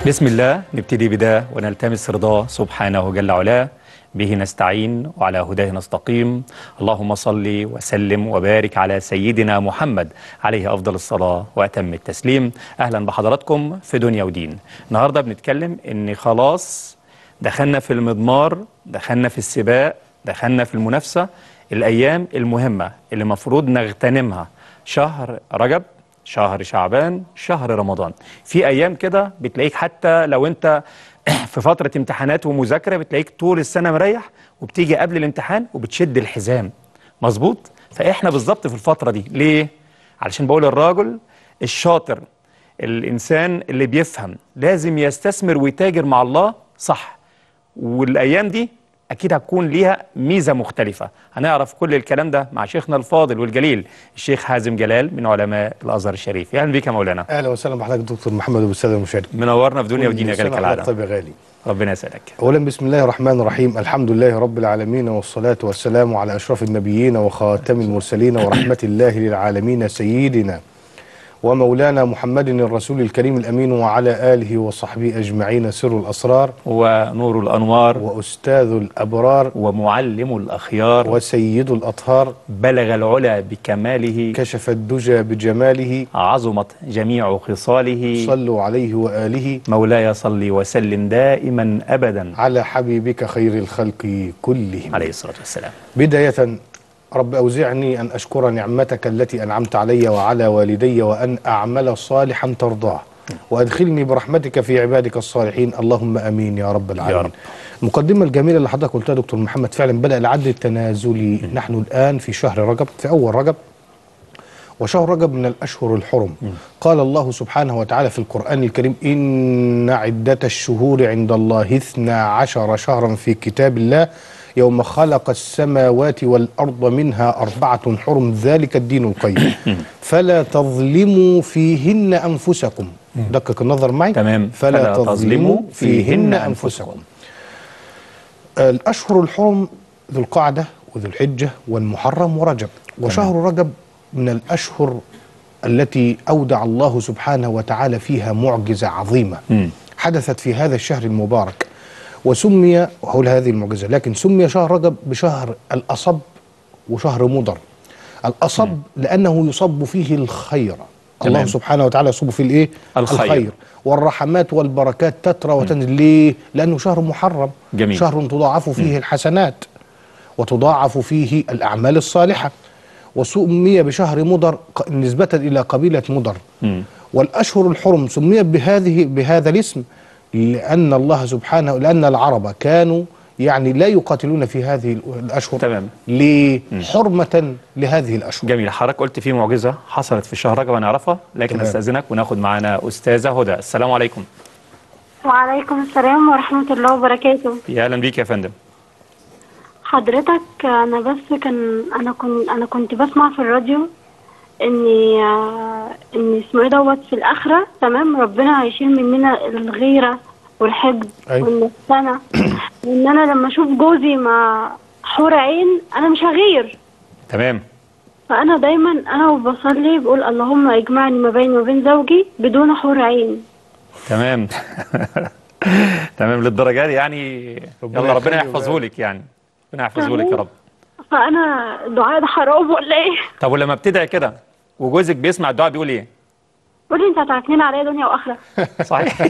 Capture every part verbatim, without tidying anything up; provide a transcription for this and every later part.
بسم الله نبتدي بده ونلتمس رضاه سبحانه جل علاه، به نستعين وعلى هداه نستقيم. اللهم صل وسلم وبارك على سيدنا محمد عليه أفضل الصلاة وأتم التسليم. أهلا بحضراتكم في دنيا ودين. النهاردة بنتكلم إن خلاص دخلنا في المضمار، دخلنا في السباق، دخلنا في المنافسة. الأيام المهمة اللي مفروض نغتنمها شهر رجب، شهر شعبان، شهر رمضان. في أيام كده بتلاقيك حتى لو أنت في فترة امتحانات ومذاكرة بتلاقيك طول السنة مريح، وبتيجي قبل الامتحان وبتشد الحزام. مظبوط؟ فإحنا بالظبط في الفترة دي. ليه؟ علشان بقول الراجل الشاطر، الإنسان اللي بيفهم لازم يستثمر ويتاجر مع الله صح. والأيام دي أكيد هتكون ليها ميزة مختلفة. هنعرف كل الكلام ده مع شيخنا الفاضل والجليل الشيخ حازم جلال من علماء الأزهر الشريف. أهلا بك يا مولانا. اهلا وسهلا بحضرتك دكتور محمد وبالساده المشاهدين. منورنا في دنيا ودين يا غالي كالعادة. طيب يا غالي، ربنا يسعدك. اولا بسم الله الرحمن الرحيم، الحمد لله رب العالمين، والصلاه والسلام على اشرف النبيين وخاتم المرسلين ورحمه الله للعالمين سيدنا ومولانا محمد الرسول الكريم الامين، وعلى اله وصحبه اجمعين، سر الاسرار ونور الأنوار واستاذ الابرار ومعلم الأخيار وسيد الاطهار، بلغ العلا بكماله، كشف الدجى بجماله، عظمت جميع خصاله. صلوا عليه واله، مولاي صل وسلم دائما أبدا على حبيبك خير الخلق كلهم عليه الصلاة والسلام. بداية رب أوزعني أن أشكر نعمتك التي أنعمت علي وعلى والدي، وأن أعمل صالحا ترضاه، وأدخلني برحمتك في عبادك الصالحين، اللهم أمين يا رب العالمين. يا رب. المقدمة الجميلة اللي حضرتك قلتها دكتور محمد فعلا بدأ العد التنازلي. م. نحن الآن في شهر رجب، في أول رجب، وشهر رجب من الأشهر الحرم. م. قال الله سبحانه وتعالى في القرآن الكريم: إن عدة الشهور عند الله اثنا عشر شهرا في كتاب الله يوم خلق السماوات والأرض منها أربعة حرم ذلك الدين القيم فلا تظلموا فيهن أنفسكم. دقق النظر معي. تمام. فلا, فلا تظلموا فيهن أنفسكم. الأشهر الحرم ذو القعدة وذو الحجة والمحرم ورجب. وشهر رجب من الأشهر التي أودع الله سبحانه وتعالى فيها معجزة عظيمة م. حدثت في هذا الشهر المبارك، وسمي، وحول هذه المعجزة، لكن سمي شهر رجب بشهر الأصب وشهر مضر. الأصب م. لأنه يصب فيه الخير. تمام. الله سبحانه وتعالى يصب فيه الإيه؟ الخير. الخير والرحمات والبركات تترى وتنزل. ليه؟ لأنه شهر محرم. جميل. شهر تضاعف فيه م. الحسنات وتضاعف فيه الأعمال الصالحة. وسمي بشهر مضر نسبة إلى قبيلة مضر. م. والأشهر الحرم سميت بهذه بهذا الاسم لأن الله سبحانه لأن العرب كانوا يعني لا يقاتلون في هذه الأشهر. تمام. لحرمة لهذه الأشهر. جميل. حضرتك قلت في معجزة حصلت في شهر رجب ونعرفها، لكن تمام. استأذنك وناخد معنا أستاذة هدى. السلام عليكم. وعليكم السلام ورحمة الله وبركاته. يا أهلا بيك يا فندم. حضرتك أنا بس كان أنا كنت أنا كنت بسمع في الراديو إني إن اسمه إيه دوت في الآخرة. تمام. ربنا هيشيل مننا الغيرة والحقد والنفسنة، وإن أنا لما أشوف جوزي مع حور عين أنا مش هغير. تمام. فأنا دايما أنا وبصلي بقول اللهم اجمعني ما بيني وبين زوجي بدون حور عين. تمام. تمام للدرجة دي يعني. يلا ربنا يحفظه لك يعني. ربنا يحفظه لك يا رب. فأنا الدعاء ده حرام ولا إيه؟ طب ولما بتدعي كده وجوزك بيسمع الدعاء بيقول إيه؟ قول لي أنت هتعكنين عليا دنيا وآخرة. صحيح.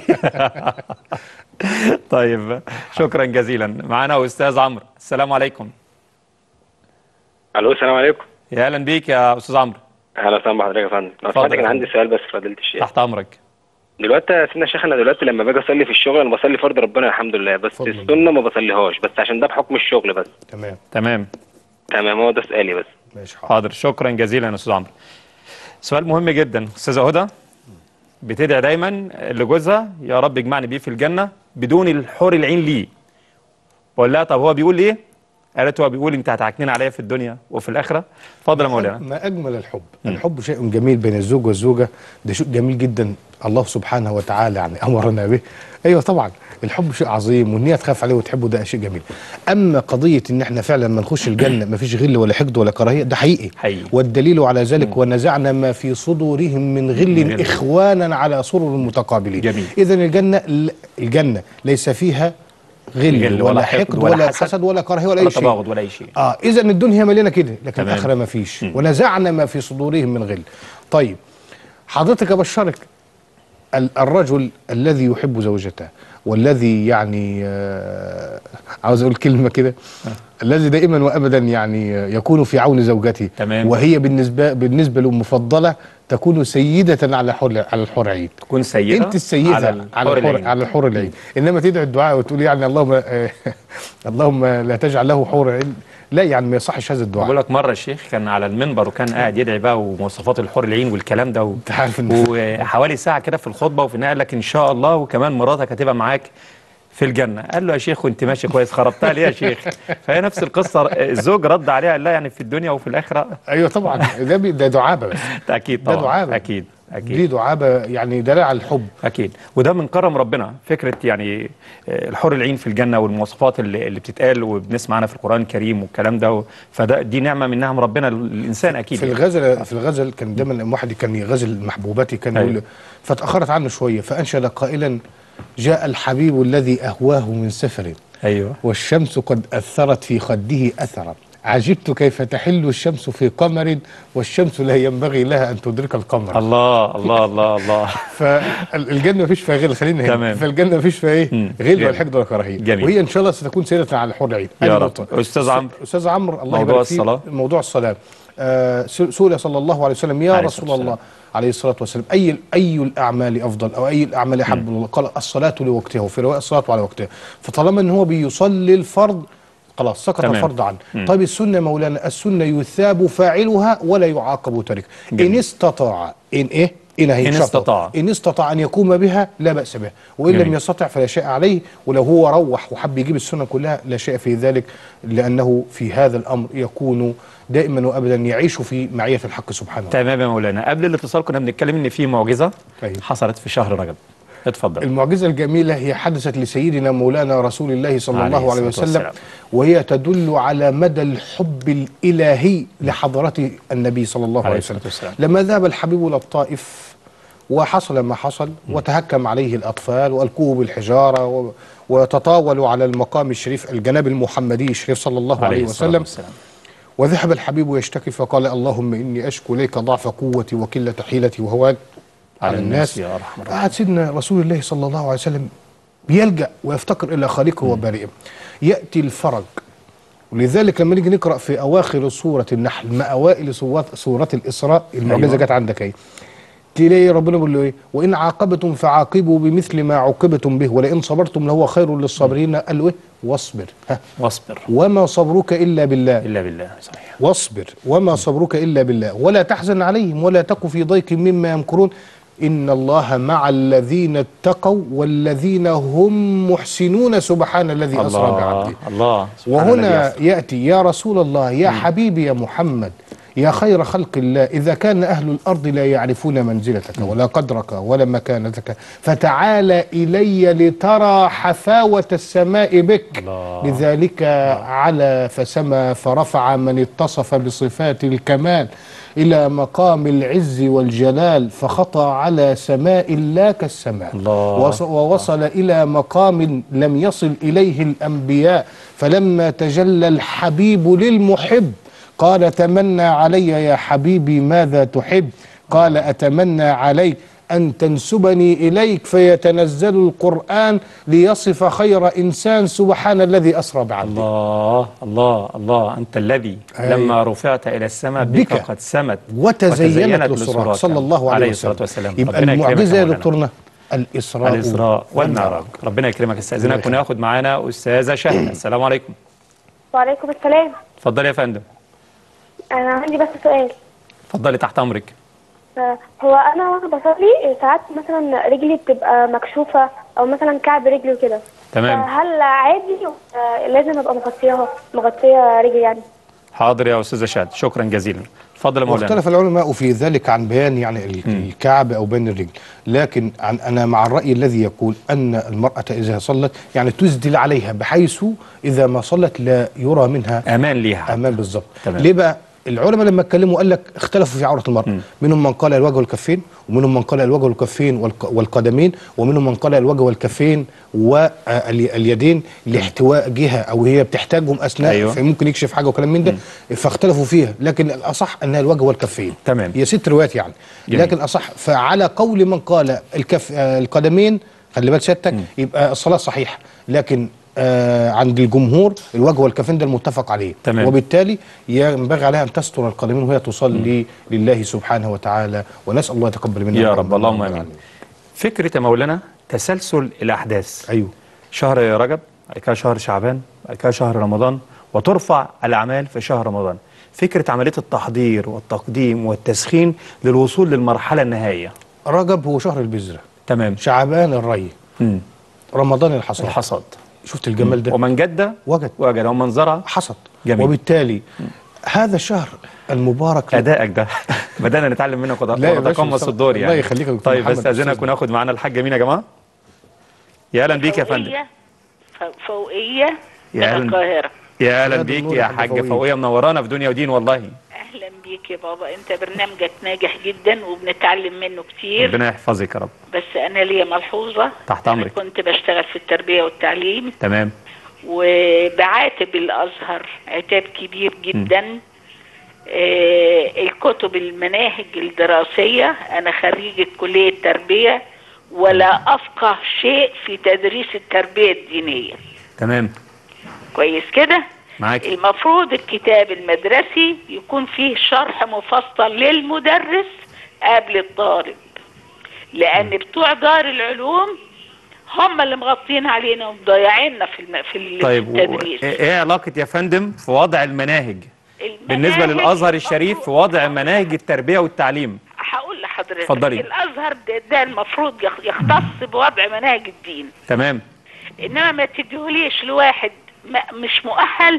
طيب شكرا جزيلا. معانا أستاذ عمرو. السلام عليكم. الو السلام عليكم. يا اهلا بيك يا استاذ عمرو. اهلا وسهلا بحضرتك يا فندم. لو سمحت كان عندي سؤال بس فضيلة الشيخ. تحت امرك. دلوقتي يا سيدنا الشيخ، انا دلوقتي لما باجي اصلي في الشغل انا بصلي فرض ربنا الحمد لله، بس السنه ما بصليهاش، بس عشان ده بحكم الشغل بس. تمام تمام تمام هو ده سؤالي بس. ماشي حاضر. شكرا جزيلا يا استاذ عمرو. سؤال مهم جدا. استاذه هدى بتدعي دايما لجوزها يا رب اجمعني بيه في الجنه بدون الحور العين ليه. بقول لها طب هو بيقول ايه؟ قالت هو بيقول انت هتعكنين عليا في الدنيا وفي الاخره. اتفضل يا مولانا. ما اجمل الحب. م. الحب شيء جميل بين الزوج والزوجه، ده شيء جميل جدا الله سبحانه وتعالى يعني امرنا به. ايوه طبعا الحب شيء عظيم، وان هي تخاف عليه وتحبه ده شيء جميل. اما قضيه ان احنا فعلا ما نخش الجنه ما فيش غل ولا حقد ولا كراهيه، ده حقيقي. حقيقي. والدليل على ذلك ونزعنا ما في صدورهم من غل اخوانا على سرر متقابلين. جميل. اذا الجنه الجنه ليس فيها غل, غل ولا حقد ولا, ولا حسد, حسد ولا كراهيه ولا, ولا اي شيء، تباغض ولا اي شيء. اه اذا الدنيا مليانه كده، لكن تمام. الاخره ما فيش. ونزعنا ما في صدورهم من غل. طيب حضرتك ابشرك، الرجل الذي يحب زوجته والذي يعني آه عاوز اقول كلمه كده آه. الذي دائما وابدا يعني يكون في عون زوجته، تمام. وهي بالنسبه بالنسبه له مفضله، تكون سيده على حر على الحور العين. تكون سيده انت السيده على الحور العين، على الحور العين. انما تدعي الدعاء وتقول يعني اللهم آه اللهم لا تجعل له حور عين، لا يعني ما يصحش هذا الدعاء. بقول لك مره الشيخ كان على المنبر وكان قاعد يدعي بقى ومواصفات الحور العين والكلام ده، انت عارف وحوالي ساعه كده في الخطبه، وفي النهايه قال لك ان شاء الله وكمان مراتك هتبقى معاك في الجنه. قال له يا شيخ وانت ماشي كويس خربتها ليه يا شيخ؟ فهي نفس القصه، الزوج رد عليها قال لا يعني في الدنيا وفي الاخره. ايوه طبعا ده ده دعابه بس. اكيد طبعا. ده دعابه اكيد اكيد دي دعابه يعني دلال على الحب. اكيد. وده من كرم ربنا فكره يعني الحور العين في الجنه والمواصفات اللي, اللي بتتقال وبنسمع عنها في القران الكريم والكلام ده، فده دي نعمه من نعم ربنا للانسان اكيد. في الغزل في الغزل كان دايما واحد كان يغزل محبوبتي كان يقول أيوه. فتاخرت عنه شويه فانشد قائلا جاء الحبيب الذي اهواه من سفر، ايوه، والشمس قد اثرت في خده اثرا، عجبت كيف تحل الشمس في قمر والشمس لا ينبغي لها ان تدرك القمر. الله الله الله الله. فالجنه ما فيش فيها غل، خلينا هنا. فالجنه ما فيش فيها ايه؟ غل ولا حقد ولا كراهيه. وهي ان شاء الله ستكون سيدة على الحور العين. يا رب. استاذ عمرو، استاذ عمرو الله يبارك فيك، موضوع الصلاه موضوع الصلاه آه سئل صلى الله عليه وسلم يا رسول الله عليه الصلاه والسلام اي اي الاعمال افضل او اي الاعمال احب الله؟ قال الصلاه لوقتها، وفي روايه الصلاه على وقتها. فطالما ان هو بيصلي الفرض خلاص سقط الفرض عنه. طيب السنه مولانا، السنه يثاب فاعلها ولا يعاقب تاركها ان استطاع. ان ايه؟ إن, إن استطاع إن استطاع أن يقوم بها لا بأس بها، وإن لم يستطع فلا شيء عليه. ولو هو روح وحب يجيب السنة كلها لا شيء في ذلك، لأنه في هذا الأمر يكون دائما وأبدا يعيش في معية الحق سبحانه وتعالى. تمام يا مولانا. قبل الاتصال كنا بنتكلم إن في معجزة أيوه. حصلت في شهر رجب. اتفضل. المعجزة الجميلة هي حدثت لسيدنا مولانا رسول الله صلى الله عليه وسلم، وهي تدل على مدى الحب الإلهي لحضرة النبي صلى الله عليه وسلم. لما ذهب الحبيب إلى الطائف وحصل ما حصل وتهكم عليه الأطفال وألقوه بالحجارة وتطاولوا على المقام الشريف الجناب المحمدي الشريف صلى الله عليه وسلم، وذهب الحبيب يشتكي فقال اللهم إني أشكو إليك ضعف قوتي وقلة حيلتي وهوان على الناس. يا رحمة الله. قعد سيدنا رسول الله صلى الله عليه وسلم بيلجأ ويفتقر إلى خالقه وبارئه. يأتي الفرج، ولذلك لما نيجي نقرأ في أواخر سورة النحل مع أوائل سورة الإسراء المعجزة أيوة. جت عندك اهي، تلاقي ربنا بيقول له ايه؟ وإن عاقبتم فعاقبوا بمثل ما عوقبتم به ولئن صبرتم لهو خير للصابرين. قال له ايه؟ واصبر. ها واصبر وما صبرك إلا بالله. إلا بالله. صحيح. واصبر وما صبرك إلا بالله ولا تحزن عليهم ولا تك في ضيق مما يمكرون إن الله مع الذين اتقوا والذين هم محسنون سبحان الذي أسرى بعبده. الله. وهنا يأتي يا رسول الله يا م. حبيبي يا محمد يا خير خلق الله، إذا كان أهل الأرض لا يعرفون منزلتك ولا قدرك ولا مكانتك فتعال إلي لترى حفاوة السماء بك. الله. لذلك الله. على فسما فرفع من اتصف بصفات الكمال إلى مقام العز والجلال فخطى على سماء لا كالسماء. الله. ووصل إلى مقام لم يصل إليه الأنبياء، فلما تجلى الحبيب للمحب قال تمنى علي يا حبيبي ماذا تحب؟ قال أتمنى عليك أن تنسبني إليك فيتنزل القرآن ليصف خير إنسان سبحان الذي أسرى بعبده. الله الله الله. أنت الذي أي. لما رفعت إلى السماء بك, بك قد سمت وتزينت للصراط صلى الله عليه وسلم. يبقى المعجزة يا دكتورنا الإسراء الإسراء والمعراج. ربنا يكرمك. استاذنك وناخد معانا أستاذة شهد. السلام عليكم. وعليكم السلام. اتفضلي يا فندم. أنا عندي بس سؤال. اتفضلي تحت أمرك. هو أنا وأنا بصلي ساعات مثلا رجلي بتبقى مكشوفة أو مثلا كعب رجلي وكده، تمام. فهل عادي ولا لازم ابقى مغطياها مغطيه رجلي يعني؟ حاضر يا استاذه شهد، شكرا جزيلا. اتفضل يا مولانا. واختلف العلماء في ذلك عن بيان يعني الكعب او بين الرجل، لكن عن انا مع الراي الذي يقول ان المراه اذا صلت يعني تسدل عليها بحيث اذا ما صلت لا يرى منها امان ليها. امان بالظبط. ليه بقى؟ العلماء لما اتكلموا قال لك اختلفوا في عوره المراه، منهم من قال الوجه والكفين، ومنهم من قال الوجه والكفين والقدمين، ومنهم من قال الوجه والكفين واليدين لاحتواء جهه او هي بتحتاجهم اثناء. أيوة. فممكن يكشف حاجه وكلام من ده. م. فاختلفوا فيها، لكن الاصح انها الوجه والكفين. تمام. هي ست روايات يعني. جميل. لكن اصح فعلى قول من قال الكف القدمين، خلي بالك سيادتك، يبقى الصلاه صحيحه، لكن آه عند الجمهور الوجه والكفين ده المتفق عليه. تمام. وبالتالي ينبغي عليها ان تستر القدمين وهي تصلي م. لله سبحانه وتعالى، ونسال الله يتقبل منا يا رب. اللهم امين. فكره يا مولانا تسلسل الاحداث. ايوه. شهر رجب، بعد كده شهر شعبان، بعد كده شهر رمضان، وترفع الاعمال في شهر رمضان. فكره عمليه التحضير والتقديم والتسخين للوصول للمرحله النهائيه. رجب هو شهر البذره. تمام. شعبان الري. م. رمضان الحصاد. الحصاد. شفت الجمال ده؟ ومن جد وجد وجد ومن زرع حصد. جميل. وبالتالي م. هذا الشهر المبارك ادائك ده بدانا نتعلم منك ونتقمص الدور يعني. الله يخليك يا طيب استاذنك وناخد معانا الحاجه مين يا جماعه؟ يا اهلا بيك يا فندم. فوقيه من القاهره. يا اهلا بيك يا حاجه فوقيه، منورانا في دنيا ودين والله. اهلا بيك يا بابا، انت برنامجك ناجح جدا وبنتعلم منه كتير. ربنا يحفظك يا رب. بس انا ليا ملحوظه. تحت امرك. كنت بشتغل في التربيه والتعليم. تمام. وبعاتب الازهر عتاب كبير جدا. م. آه الكتب المناهج الدراسيه، انا خريجه كليه تربيه ولا افقه شيء في تدريس التربيه الدينيه. تمام. كويس كده؟ معاك. المفروض الكتاب المدرسي يكون فيه شرح مفصل للمدرس قبل الطالب، لان بتوع دار العلوم هم اللي مغطين علينا ومضيعيننا في الم... في طيب التدريس. طيب ايه علاقه يا فندم في وضع المناهج, المناهج بالنسبه للازهر الشريف في وضع مناهج التربيه والتعليم؟ هقول لحضرتك. اتفضلي. الازهر ده, ده المفروض يختص بوضع مناهج الدين. تمام. انما ما تديهوليش لواحد مش مؤهل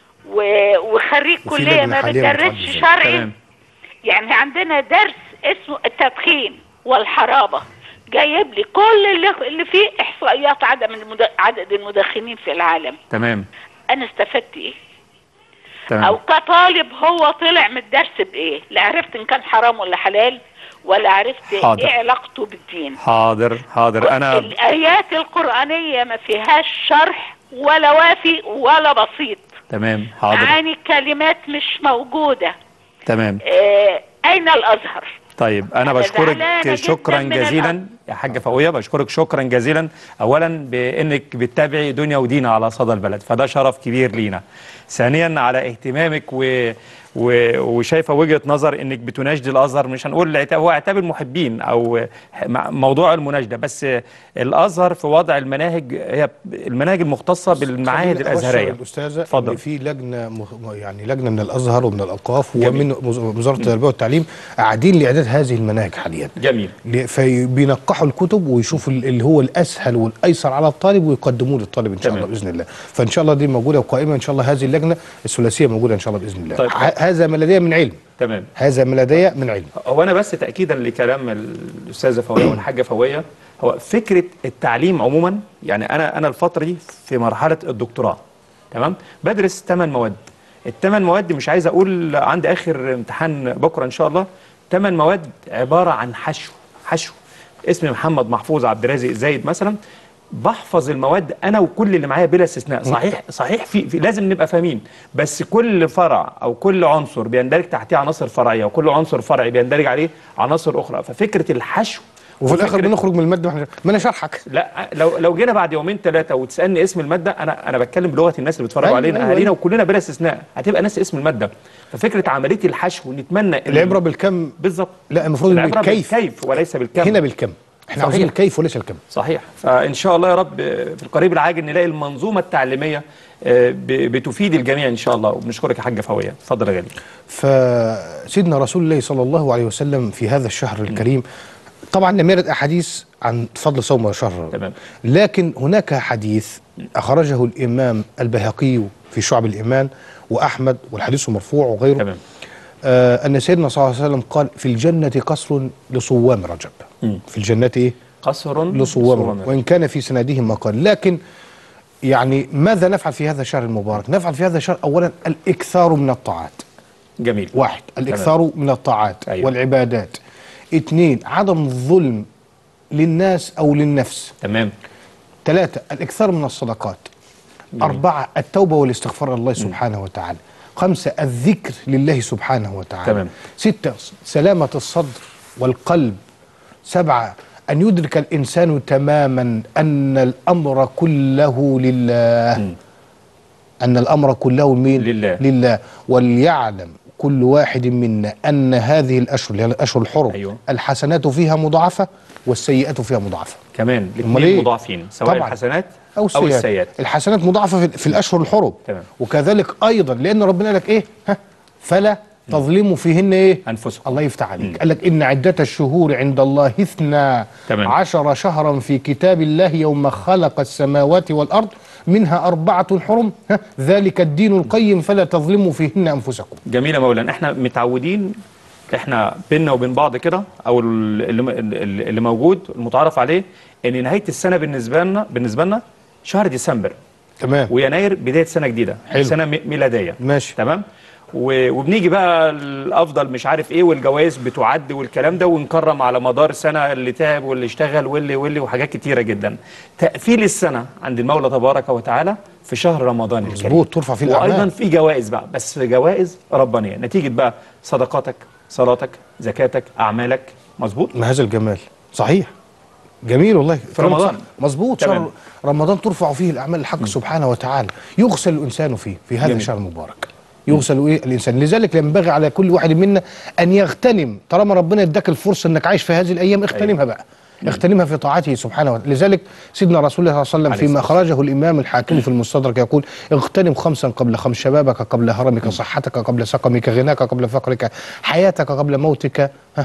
وخريج كليه ما بيدرسش شرعي. يعني عندنا درس اسمه التدخين والحرابه، جايب لي كل اللي, اللي فيه احصائيات عدد المد... عدد المدخنين في العالم. تمام. انا استفدت ايه؟ تمام. او كطالب هو طلع من الدرس بايه؟ لا عرفت ان كان حرام ولا حلال، ولا عرفت حاضر. ايه علاقته بالدين. حاضر حاضر. انا الايات القرانيه ما فيهاش شرح ولا وافي ولا بسيط. تمام. حاضر. معاني الكلمات مش موجوده. تمام. آه اين الازهر؟ طيب انا بشكرك شكرا جزيلا يا حاجه فوقيه، بشكرك شكرا جزيلا اولا بانك بتتابعي دنيا ودين على صدى البلد، فده شرف كبير لينا. ثانيا على اهتمامك و... و... وشايفه وجهه نظر انك بتناشدي الازهر، مش هنقول العتاب، هو عتاب المحبين او موضوع المناشده، بس الازهر في وضع المناهج هي المناهج المختصه بالمعاهد الازهريه. الاستاذه اتفضل. في لجنه مخ... يعني لجنه من الازهر ومن الاوقاف ومن وزاره التربيه والتعليم قاعدين لاعداد هذه المناهج حاليا. جميل. فبينقحوا الكتب ويشوفوا اللي هو الاسهل والايسر على الطالب ويقدموه للطالب ان شاء الله باذن الله. فان شاء الله دي موجوده وقائمه ان شاء الله، هذه اللجنه الثلاثيه موجوده ان شاء الله باذن الله. طيب. هذا ما لدي من علم. تمام. هذا ما لدي من علم. هو انا بس تاكيدا لكلام الاستاذه فوقيه والحاجه فوقيه، هو فكره التعليم عموما، يعني انا انا الفتره دي في مرحله الدكتوراه، تمام، بدرس ثمان مواد. الثمان مواد مش عايز اقول عندي اخر امتحان بكره ان شاء الله، ثمان مواد عباره عن حشو حشو. اسمي محمد محفوظ عبد الرازق زايد مثلا، بحفظ المواد انا وكل اللي معايا بلا استثناء. صحيح صحيح في, في لازم نبقى فاهمين، بس كل فرع او كل عنصر بيندرج تحتيه عناصر فرعيه، وكل عنصر فرعي بيندرج عليه عناصر اخرى. ففكره الحشو وفي الاخر بنخرج من الماده ما انا شرحك. لا لو لو جينا بعد يومين ثلاثه وتسالني اسم الماده، انا انا بتكلم بلغه الناس اللي بيتفرجوا علينا، اهالينا أيوة. وكلنا بلا استثناء هتبقى ناس اسم الماده. ففكره عمليه الحشو نتمنى العبره بالكم بالظبط. لا المفروض بالكيف بالكيف وليس بالكم. هنا بالكم، احنا عاوزين الكيف وليس الكم. صحيح. فان شاء الله يا رب في القريب العاجل نلاقي المنظومه التعليميه بتفيد الجميع ان شاء الله. وبنشكرك يا حاجه فوقيه. اتفضل يا غالي. فسيدنا رسول الله صلى الله عليه وسلم في هذا الشهر الكريم طبعا لم يرد احاديث عن فضل صوم شهر، تمام. لكن هناك حديث اخرجه الامام البيهقي في شعب الايمان واحمد والحديث مرفوع وغيره، تمام. آه ان سيدنا صلى الله عليه وسلم قال في الجنه قصر لصوام رجب. م. في الجنه ايه؟ قصر لصوام رجب، وان كان في سنده مقال. لكن يعني ماذا نفعل في هذا الشهر المبارك؟ نفعل في هذا الشهر اولا الاكثار من الطاعات. جميل. واحد، الاكثار من الطاعات أيوة. والعبادات. اثنين، عدم الظلم للناس او للنفس. تمام. ثلاثة، الاكثار من الصدقات. جميل. أربعة، التوبة والاستغفار لله سبحانه وتعالى. خمسة، الذكر لله سبحانه وتعالى. تمام. ستة، سلامة الصدر والقلب. سبعة، أن يدرك الإنسان تماما أن الأمر كله لله. م. أن الأمر كله من لله. لله. وليعلم كل واحد منا أن هذه الأشهر اللي هي الأشهر الحرم، أيوه. الحسنات فيها مضاعفة والسيئات فيها مضاعفة. كمان الاثنين مضاعفين، سواء طبعًا. الحسنات أو السيئات. أو السيئات. الحسنات مضاعفة في, في الأشهر الحرم. تمام. وكذلك أيضا لأن ربنا قال لك إيه؟ ها فلا تظلموا فيهن إيه؟ أنفسكم. الله يفتح عليك. قال لك إن عدة الشهور عند الله اثنا عشر شهرا في كتاب الله يوم خلق السماوات والأرض منها أربعة حرم ذلك الدين القيم فلا تظلموا فيهن أنفسكم. جميل يا مولانا. احنا متعودين، احنا بيننا وبين بعض كده، او اللي, اللي موجود المتعارف عليه ان نهايه السنه بالنسبه لنا بالنسبه لنا شهر ديسمبر. تمام. ويناير بدايه سنه جديده. حلو. سنه ميلاديه. ماشي. تمام. وبنيجي بقى الافضل مش عارف ايه والجوائز بتعد والكلام ده، ونكرم على مدار السنه اللي تعب واللي اشتغل واللي واللي وحاجات كتيره جدا. تقفيل السنه عند المولى تبارك وتعالى في شهر رمضان الكريم. مظبوط، ترفع فيه الاعمال. وايضا في جوائز بقى، بس جوائز ربانيه نتيجه بقى صدقاتك، صلاتك، زكاتك، اعمالك. مظبوط. ما هذا الجمال. صحيح. جميل والله. في رمضان. مظبوط. شهر رمضان ترفع فيه الاعمال الحق سبحانه وتعالى، يغسل الانسان فيه في هذا الشهر المبارك. يغسل ايه الانسان. لذلك ينبغي على كل واحد منا ان يغتنم، طالما ربنا اداك الفرصه انك عايش في هذه الايام اغتنمها بقى. اغتنمها في طاعته سبحانه وتعالى. لذلك سيدنا رسول الله صلى الله عليه وسلم فيما اخرجه الامام الحاكم في المستدرك يقول اغتنم خمسا قبل خمس: شبابك قبل هرمك، صحتك قبل سقمك، غناك قبل فقرك، حياتك قبل موتك، ها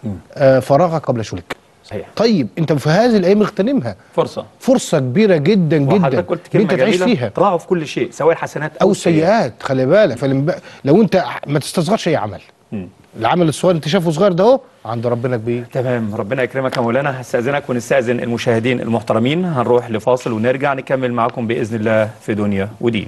آه فراغك قبل شغلك. صحيح. طيب انت في هذه الايام اغتنمها. فرصه فرصه كبيره جدا جدا وحضرتك قلت كلمه انت تعيش جميله، فيها. تراعوا في كل شيء سواء الحسنات او, أو السيئات. خلي بالك، فلما لو انت ما تستصغرش اي عمل. م. العمل الصغير انت شايفه صغير ده اهو عند ربنا كبير. تمام. ربنا يكرمك يا مولانا. هستأذنك ونستأذن المشاهدين المحترمين، هنروح لفاصل ونرجع نكمل معكم بإذن الله في دنيا ودين.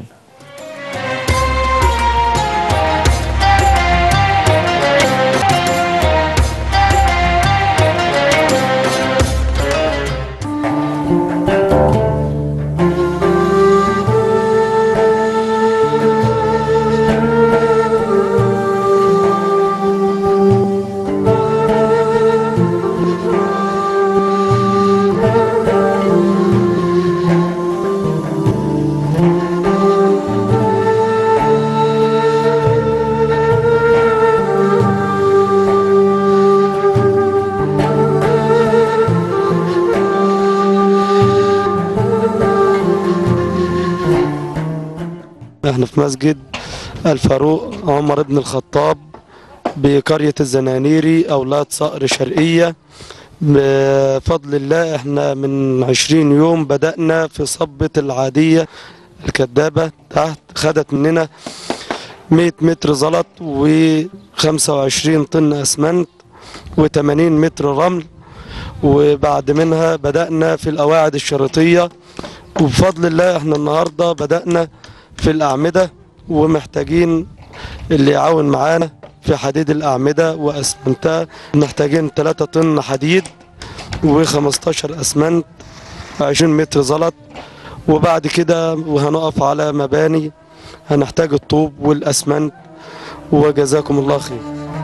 احنا في مسجد الفاروق عمر بن الخطاب بقرية الزنانيري أولاد صقر شرقية. بفضل الله احنا من عشرين يوم بدأنا في صبة العادية الكدابة تحت، خدت مننا مئة متر زلط وخمسة وعشرين طن أسمنت وثمانين متر رمل، وبعد منها بدأنا في القواعد الشريطية. وبفضل الله احنا النهاردة بدأنا في الأعمدة، ومحتاجين اللي يعاون معانا في حديد الأعمدة وأسمنتها. محتاجين ثلاثة طن حديد وخمستاشر أسمنت، عشرين متر زلط، وبعد كده وهنقف على مباني هنحتاج الطوب والأسمنت. وجزاكم الله خير.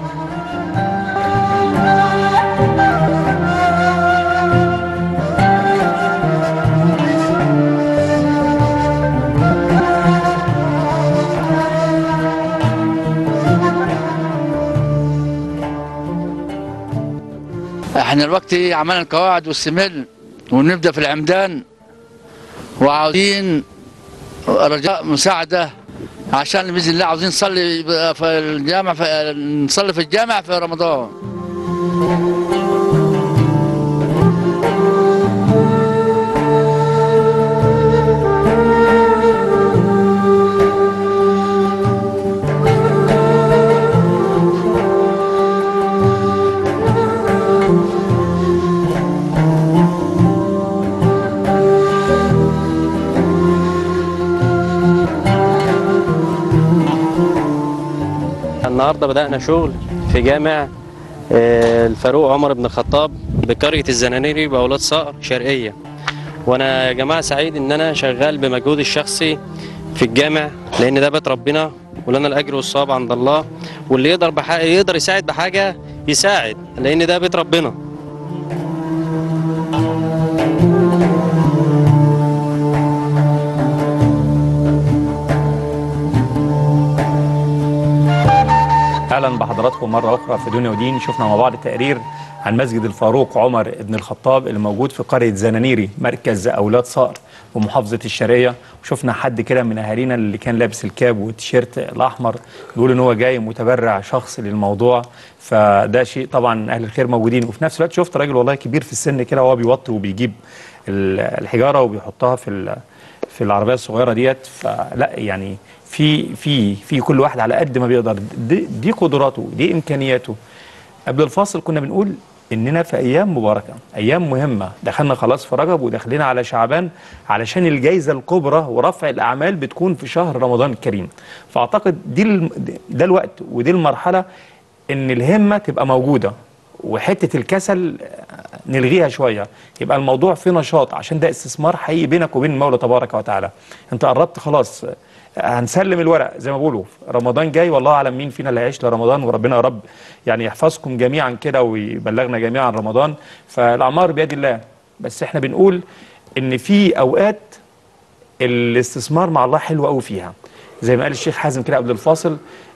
احنا دلوقتي عملنا القواعد والسمل ونبدا في العمدان، وعاوزين رجاء مساعده عشان باذن الله عاوزين نصلي في الجامع، في نصلي في الجامع في رمضان. النهارده بدأنا شغل في جامع الفاروق عمر بن الخطاب بقرية الزنانيري بأولاد صقر شرقية. وأنا يا جماعة سعيد إن أنا شغال بمجهودي الشخصي في الجامع، لأن ده بيت ربنا ولنا الأجر والصواب عند الله، واللي يقدر بحاجة يقدر يساعد بحاجة يساعد، لأن ده بيت ربنا. اهلا بحضراتكم مره اخرى في دنيا ودين. شفنا مع بعض تقرير عن مسجد الفاروق عمر بن الخطاب اللي موجود في قريه زنانيري مركز اولاد صقر ومحافظه الشرقيه، وشفنا حد كده من اهالينا اللي كان لابس الكاب والتيشيرت الاحمر بيقول ان هو جاي متبرع شخص للموضوع، فده شيء طبعا اهل الخير موجودين. وفي نفس الوقت شفت راجل والله كبير في السن كده وهو بيوطي وبيجيب الحجاره وبيحطها في في العربيه الصغيره ديت، فلا يعني في في في كل واحد على قد ما بيقدر، دي, دي قدراته دي امكانياته. قبل الفاصل كنا بنقول اننا في ايام مباركه، ايام مهمه، دخلنا خلاص في رجب وداخلين على شعبان علشان الجائزه الكبرى ورفع الاعمال بتكون في شهر رمضان الكريم. فاعتقد دي ده الوقت ودي المرحله ان الهمه تبقى موجوده وحته الكسل نلغيها شويه، يبقى الموضوع فيه نشاط، عشان ده استثمار حقيقي بينك وبين المولى تبارك وتعالى. انت قربت خلاص، هنسلم الورق زي ما بيقولوا، رمضان جاي والله اعلم مين فينا اللي هيعيش لرمضان، وربنا يا رب يعني يحفظكم جميعا كده ويبلغنا جميعا رمضان، فالاعمار بيد الله. بس احنا بنقول ان في اوقات الاستثمار مع الله حلو قوي فيها، زي ما قال الشيخ حازم كده قبل الفاصل،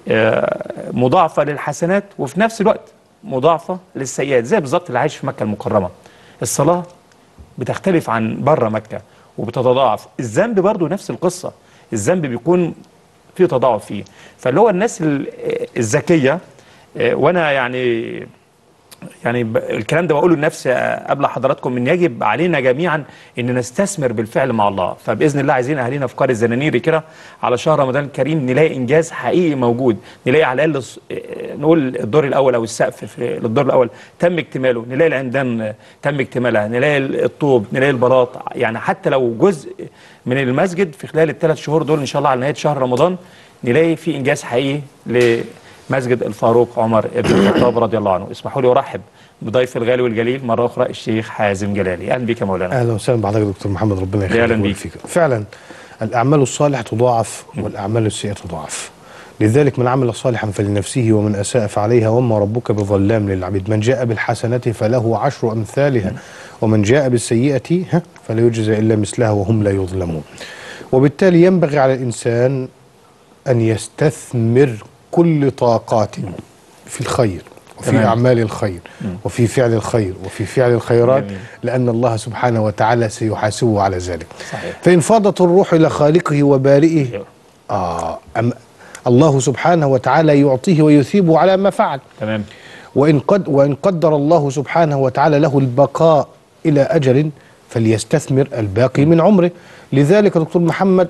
مضاعفه للحسنات وفي نفس الوقت مضاعفه للسيئات، زي بالظبط اللي عايش في مكه المكرمه. الصلاه بتختلف عن بره مكه وبتتضاعف، الذنب برضو نفس القصه، الذنب بيكون في تضاعف فيه. فاللي هو الناس الذكيه، وانا يعني يعني الكلام ده بقوله لنفسي قبل حضراتكم، ان يجب علينا جميعا ان نستثمر بالفعل مع الله. فباذن الله عايزين اهالينا في قريه زنانيري كده على شهر رمضان الكريم نلاقي انجاز حقيقي موجود، نلاقي على الاقل نقول الدور الاول او السقف في الدور الاول تم اكتماله، نلاقي العمدان تم اكتمالها، نلاقي الطوب، نلاقي البلاط، يعني حتى لو جزء من المسجد في خلال الثلاث شهور دول ان شاء الله على نهايه شهر رمضان نلاقي في انجاز حقيقي لمسجد الفاروق عمر بن الخطاب رضي الله عنه. اسمحوا لي ارحب بضيف الغالي والجليل مره اخرى الشيخ حازم جلالي. اهلا بك يا مولانا. اهلا وسهلا بحضرتك دكتور محمد، ربنا يخليك. اهلا بيك. فعلا الاعمال الصالحه تضاعف والاعمال السيئه تضاعف، لذلك من عمل صالحا فلنفسه ومن اساء فعليها وما ربك بظلام للعبيد. من جاء بالحسنه فله عشر امثالها ومن جاء بالسيئه فلا يجزى الا مثلها وهم لا يظلمون. وبالتالي ينبغي على الانسان ان يستثمر كل طاقاته في الخير وفي تمام. أعمال الخير م. وفي فعل الخير وفي فعل الخيرات جميل. لأن الله سبحانه وتعالى سيحاسبه على ذلك. صحيح. فإن فاضت الروح إلى خالقه وبارئه آه أم الله سبحانه وتعالى يعطيه ويثيبه على ما فعل. تمام. وإن قد وإن قدر الله سبحانه وتعالى له البقاء إلى أجل فليستثمر الباقي من عمره. لذلك دكتور محمد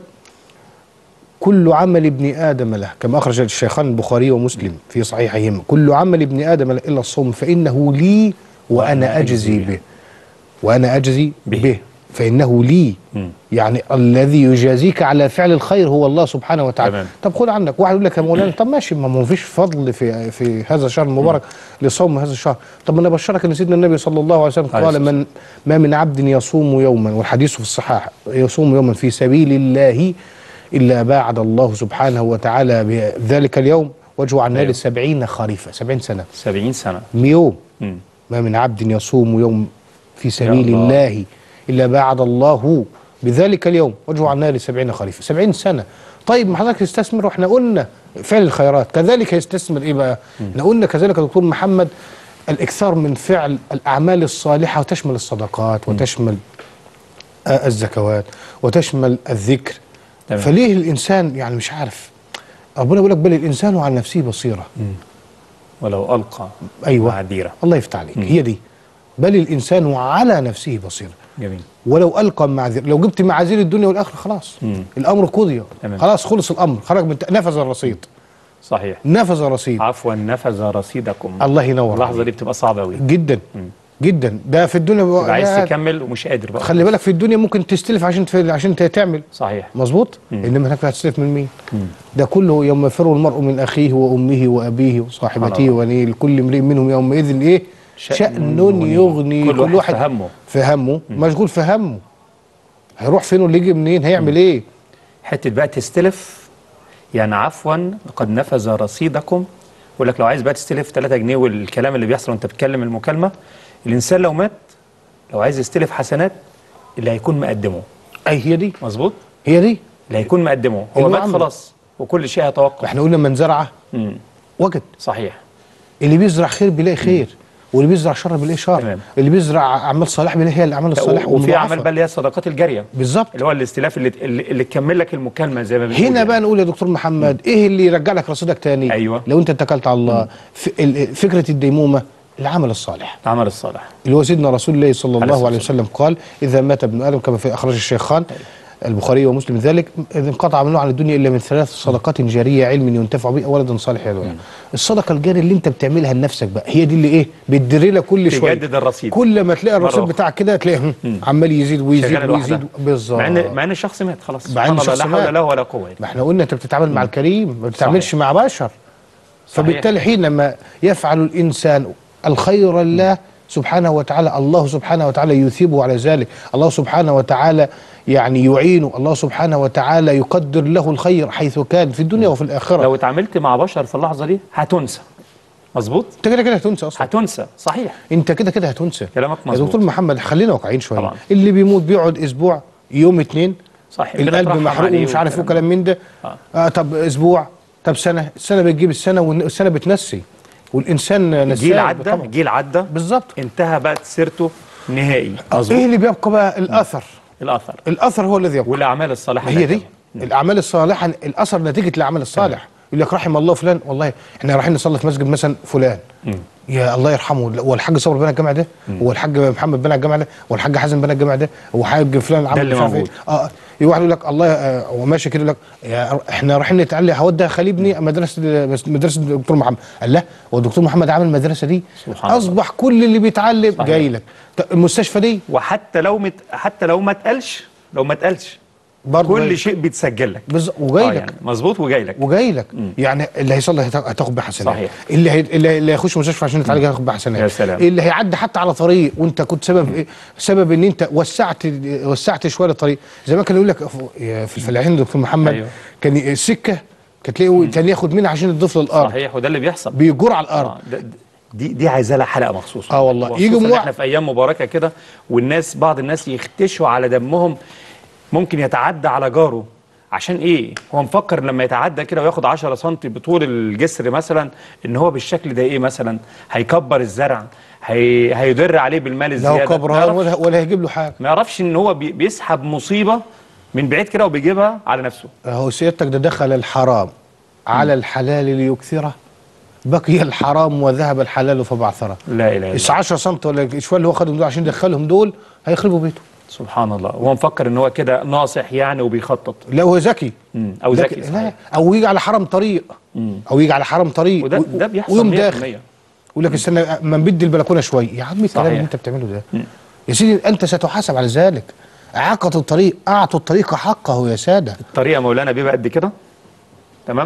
كل عمل ابن آدم له، كما أخرج الشيخان البخاري ومسلم في صحيحهما، كل عمل ابن آدم له إلا الصوم فإنه لي وأنا أجزي به وأنا أجزي به, به. فإنه لي م. يعني الذي يجازيك على فعل الخير هو الله سبحانه وتعالى. تمام. طب خد عندك واحد يقول لك يا مولانا طب ماشي، ما ما فيش فضل في في هذا الشهر المبارك م. لصوم هذا الشهر. طب انا بشرك ان سيدنا النبي صلى الله عليه وسلم قال من ما من عبد يصوم يوما، والحديث في الصحاح، يصوم يوما في سبيل الله إلا باعد الله سبحانه وتعالى بذلك اليوم وجهه عن النار سبعين خريفا، سبعين سنة سبعين سنة يوم. م. ما من عبد يصوم يوم في سبيل الله. الله إلا باعد الله بذلك اليوم وجهه عن النار سبعين خريفا، سبعين سنة. طيب ما حضرتك يستثمر، واحنا قلنا فعل الخيرات كذلك يستثمر ايه بقى؟ احنا قلنا كذلك يا دكتور محمد الإكثار من فعل الأعمال الصالحة، وتشمل الصدقات وتشمل آه الزكوات وتشمل الذكر. تمام. فليه الإنسان يعني مش عارف، ربنا بيقول لك بل الإنسان عن نفسه بصيرة مم. ولو ألقى أيوة معاذيره. الله يفتح عليك، مم. هي دي بل الإنسان على نفسه بصيرة. جميل. ولو ألقى معاذير، لو جبت معاذير الدنيا والآخرة خلاص مم. الأمر قضي، خلاص خلص الأمر، خرج من نفذ الرصيد. صحيح. نفذ الرصيد. عفوا نفذ رصيدكم. الله ينور. اللحظة دي بتبقى صعبة أوي جدا. مم. جدا. ده في الدنيا بقى عايز تكمل ومش قادر بقى. خلي بالك في الدنيا ممكن تستلف عشان عشان تعمل. صحيح. مظبوط. انما هناك هتستلف من مين؟ مم. ده كله يوم يفر المرء من اخيه وامه وابيه وصاحبته وبنيه لكل امرئ منهم يومئذ ايه؟ شأن يغني. كل, كل واحد في همه في همه مشغول في همه. هيروح فين واللي يجي منين؟ هيعمل مم. ايه؟ حته بقى تستلف يعني عفوا قد نفذ رصيدكم. يقول لك لو عايز بقى تستلف ثلاثة جنيه والكلام اللي بيحصل وانت بتتكلم المكالمه، الانسان لو مات لو عايز يستلف حسنات اللي هيكون مقدمه. اي هي دي. مظبوط. هي دي اللي هيكون مقدمه هو مات خلاص وكل شيء هيتوقف. احنا قلنا من زرع وجد. صحيح. اللي بيزرع خير بيلاقي خير مم. واللي بيزرع شر بيلاقي شر. تمام. اللي بيزرع اعمال صالحه بيلاقي هي الاعمال الصالحه. وفي اعمال بقى اللي هي الصدقات الجاريه بالظبط، اللي هو الاستلاف اللي اللي تكمل لك المكالمه زي ما بنقول. هنا بقى نقول يا دكتور محمد مم. ايه اللي يرجع لك رصيدك تاني؟ ايوه لو انت اتكلت على الله. فكره الديمومه العمل الصالح. العمل الصالح اللي هو سيدنا رسول الله صلى الله عليه وسلم قال اذا مات ابن ادم كما في اخرج الشيخان البخاري ومسلم ذلك اذا انقطع عمله عن الدنيا الا من ثلاث صدقات جاريه علم ينتفع به او ولد صالح يدعو له. الصدقه الجاريه اللي انت بتعملها لنفسك بقى هي دي اللي ايه بتدري لك كل شويه تجدد الرصيد. كل ما تلاقي الرصيد بتاعك كده تلاقيه عمال يزيد ويزيد ويزيد. بالظبط. مع ان مع ان الشخص مات خلاص. مع ان الشخص لا حول له ولا قوه. ما احنا قلنا انت بتتعامل مع الكريم ما بتتعاملش مع بشر. فبالتالي حينما يفعل الانسان الخير لله سبحانه وتعالى الله سبحانه وتعالى يثيبه على ذلك. الله سبحانه وتعالى يعني يعينه. الله سبحانه وتعالى يقدر له الخير حيث كان في الدنيا وفي الآخرة. لو اتعاملت مع بشر في اللحظة دي هتنسى. مظبوط. انت كده كده هتنسى اصلا. هتنسى. صحيح. انت كده كده هتنسى. كلامك مظبوط يا دكتور محمد. خلينا واقعيين شويه طبعا. اللي بيموت بيقعد اسبوع يوم اتنين صحيح القلب محروق ومش عارف ايه كلام من ده. آه. آه طب اسبوع طب سنه السنه بتجيب السنه والسنه بتنسي والانسان نسي. جيل عدى جيل عدى بالظبط انتهى بقى سيرته نهائي. مظبوط. ايه اللي بيبقى بقى؟ الاثر. الاثر الاثر هو الذي يبقى. والاعمال الصالحه هي دي الاعمال الصالحه الاثر نتيجه الاعمال الصالح. يقول لك رحم الله فلان. والله احنا رايحين نصلي في مسجد مثلا فلان مم. يا الله يرحمه هو الحاج صبر بنى الجامع ده مم. هو الحاج محمد بنى الجامع ده هو الحاج حازم بنى الجامع ده هو حاج فلان عمل مش عارف ايه. اه واحد يقول لك الله آه هو ماشي كده يقول لك يا احنا رايحين نتعلم هودي خليبني مدرسه مدرسه الدكتور محمد. قال لا هو الدكتور محمد عامل المدرسه دي اصبح كل اللي بيتعلم جاي لك. المستشفى دي وحتى لو مت حتى لو ما اتقالش لو ما اتقالش كل جاي. شيء بيتسجل لك بالظبط وجاي لك. يعني مظبوط وجاي لك وجاي لك يعني اللي هيصلي هتاخد بحسنات. صحيح. اللي هي اللي هيخش مستشفى عشان يتعالج هياخد بحسنات. يا سلام. اللي هيعدي حتى على طريق وانت كنت سبب ايه؟ سبب ان انت وسعت وسعت شويه الطريق. زمان كان يقول لك في الفلاحين دكتور محمد أيوه. كان السكه كانت تلاقيه كان ياخد منها عشان يضيف للارض. صحيح وده اللي بيحصل بيجور على الارض. آه. دي دي عايزه لها حلقه مخصوصه. اه والله يجي مو... احنا في ايام مباركه كده والناس بعض الناس يختشوا على دمهم ممكن يتعدى على جاره عشان ايه؟ هو مفكر لما يتعدى كده وياخد عشرة سم بطول الجسر مثلا ان هو بالشكل ده ايه مثلا هيكبر الزرع هي... هيضر عليه بالمال الزياده. لا كبران ولا ولا هيجيب له حاجه. ما يعرفش ان هو بي... بيسحب مصيبه من بعيد كده وبيجيبها على نفسه. هو سيادتك ده دخل الحرام على م. الحلال ليكثره بقي الحرام وذهب الحلال فبعثره. لا اله الا الله. عشرة سم ولا شويه اللي هو خدهم دول عشان يدخلهم دول هيخربوا بيته. سبحان الله. وهو مفكر ان هو كده ناصح يعني وبيخطط. لا هو ذكي. او ذكي لا او يجي على حرام طريق مم. او يجي على حرام طريق وده ده بيحصل ويوم داخل يقول لك استنى ما نبدي البلكونه شويه. يا عم الكلام اللي انت بتعمله ده مم. يا سيدي انت ستحاسب على ذلك. اعاقه الطريق اعطوا الطريق حقه يا ساده. الطريقه مولانا بيبقى قد كده تمام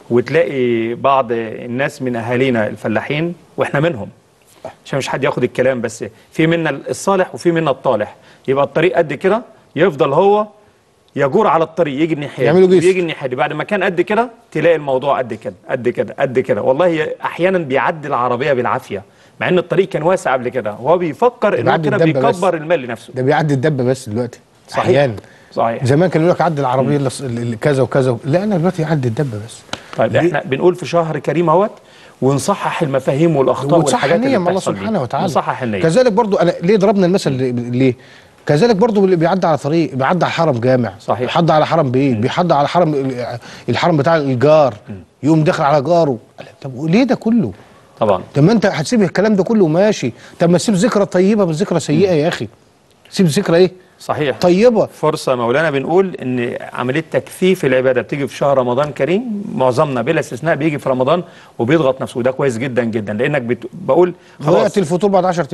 وتلاقي بعض الناس من اهالينا الفلاحين واحنا منهم عشان مش حد ياخد الكلام بس في منا الصالح وفي منا الطالح. يبقى الطريق قد كده يفضل هو يجور على الطريق يجي الناحيه يجي الناحيه بعد ما كان قد كده تلاقي الموضوع قد كده قد كده قد كده. والله احيانا بيعدي العربيه بالعافيه مع ان الطريق كان واسع قبل كده. هو بيفكر انه كده بيكبر المال لنفسه. ده بيعدي الدبه بس دلوقتي. صحيح. احيانا صحيح. زمان كان يقول لك عدي العربيه كذا وكذا. لا انا دلوقتي يعدي الدبه بس. طيب احنا بنقول في شهر كريم اهوت ونصحح المفاهيم والاخطاء والحاجات اللي الله سبحانه وتعالى. نصحح النيه. كذلك برضو انا ليه ضربنا المثل ليه؟ كذلك برضو اللي بيعدي على طريق بيعدي على حرم جامع. صحيح. بيحض على حرم بيت بيحض على حرم الحرم بتاع الجار يقوم داخل على جاره. طب ليه ده كله؟ طبعا. طب ما انت هتسيب الكلام ده كله ماشي. طب ما تسيب ذكرى طيبه بالذكرى سيئه يا اخي. سيب ذكرى ايه؟ صحيح. طيبه. فرصه مولانا بنقول ان عمليه تكثيف العباده بتيجي في شهر رمضان كريم. معظمنا بلا استثناء بيجي في رمضان وبيضغط نفسه وده كويس جدا جدا لانك بت... بقول خلاص وقت الفطور بعد عشرة ايام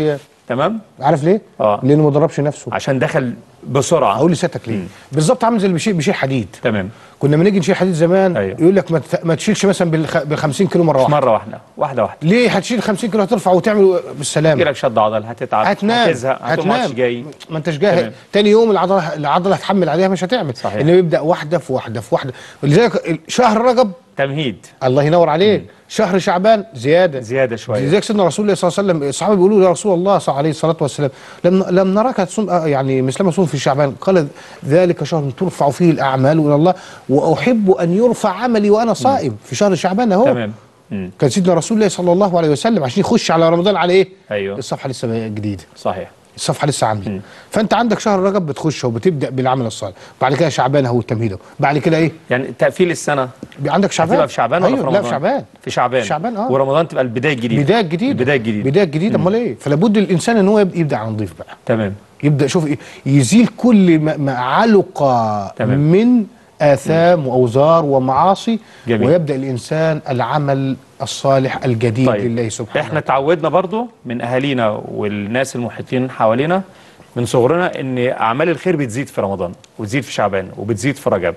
تمام. عارف ليه؟ اه لانه ما ضربش نفسه عشان دخل بسرعه. اقول لسيادتك ليه؟ بالظبط عامل زي اللي بيشيل بيشيل حديد. تمام. كنا لما نيجي نشيل حديد زمان أيوه. يقول لك ما, ما تشيلش مثلا بال خمسين كيلو مره واحده. مره واحده واحده واحده. ليه هتشيل خمسين كيلو هترفع وتعمل بالسلامه؟ يجي لك شد عضل، هتتعب، هتنام، هتزهق، هتنام، جاي ما انتش جاي. تاني يوم العضله العضله هتحمل عليها مش هتعمل. صحيح. انه يبدا واحده في واحده في واحده. ولذلك شهر رجب تمهيد. الله ينور عليك. مم. شهر شعبان زياده زياده شويه. لذلك سيدنا رسول الله صلى الله عليه وسلم الصحابه بيقولوا يا رسول الله صلى عليه الصلاه والسلام لم لم نراك تصوم يعني مثلما تصوم في شعبان. قال ذلك شهر ترفع فيه الاعمال الى الله واحب ان يرفع عملي وانا صائم. مم. في شهر شعبان اهو. تمام. مم. كان سيدنا رسول الله صلى الله عليه وسلم عشان يخش على رمضان على ايه؟ ايوه الصفحه لسه جديده. صحيح. الصفحه لسه عامله. فانت عندك شهر رجب بتخش وبتبدا بالعمل الصالح، بعد كده شعبان اهو التمهيد، بعد كده ايه؟ يعني تقفيل السنه عندك شعبان. تبقى في شعبان ولا أيوه في رمضان؟ لا في شعبان. في شعبان. في شعبان اه. ورمضان تبقى البدايه الجديده. البدايه الجديده. البدايه الجديده. البدايه الجديده امال ايه؟ فلا بد الانسان ان هو يبدا على نظيف بقى. تمام. يبدا شوف إيه؟ يزيل كل ما, ما علق تمام. من آثام مم. وأوزار ومعاصي. جميل. ويبدأ الإنسان العمل الصالح الجديد. طيب. لله سبحانه. احنا تعودنا برضو من أهالينا والناس المحيطين حوالينا من صغرنا ان أعمال الخير بتزيد في رمضان وبتزيد في شعبان وبتزيد في رجب،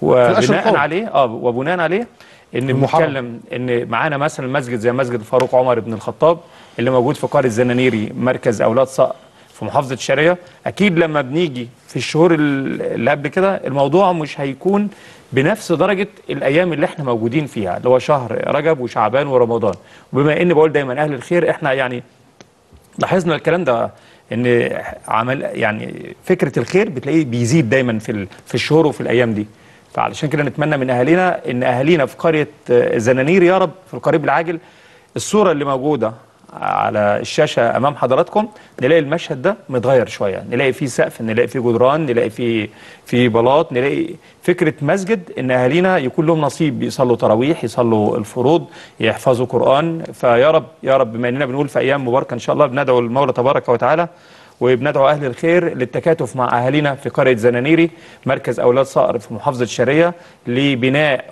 وبناء عليه اه وبناء عليه ان بنتكلم ان معانا مثلا مسجد زي مسجد الفاروق عمر بن الخطاب اللي موجود في قرية الزنانيري مركز أولاد صقر في محافظة الشرقية. أكيد لما بنيجي في الشهور اللي قبل كده الموضوع مش هيكون بنفس درجة الأيام اللي احنا موجودين فيها اللي هو شهر رجب وشعبان ورمضان. وبما إن بقول دايما أهل الخير احنا يعني لاحظنا الكلام ده إن عمل يعني فكرة الخير بتلاقيه بيزيد دايما في في الشهور وفي الأيام دي. فعلشان كده نتمنى من أهالينا إن أهالينا في قرية الزنانير يا رب في القريب العاجل الصورة اللي موجودة على الشاشة أمام حضراتكم نلاقي المشهد ده متغير شوية، نلاقي فيه سقف، نلاقي فيه جدران، نلاقي فيه فيه بلاط، نلاقي فكرة مسجد إن أهالينا يكون لهم نصيب يصلوا تراويح، يصلوا الفروض، يحفظوا قرآن. فيا رب يا رب بما إننا بنقول في أيام مباركة إن شاء الله بندعو المولى تبارك وتعالى وبندعو أهل الخير للتكاتف مع أهالينا في قرية زنانيري مركز أولاد صقر في محافظة الشرقية لبناء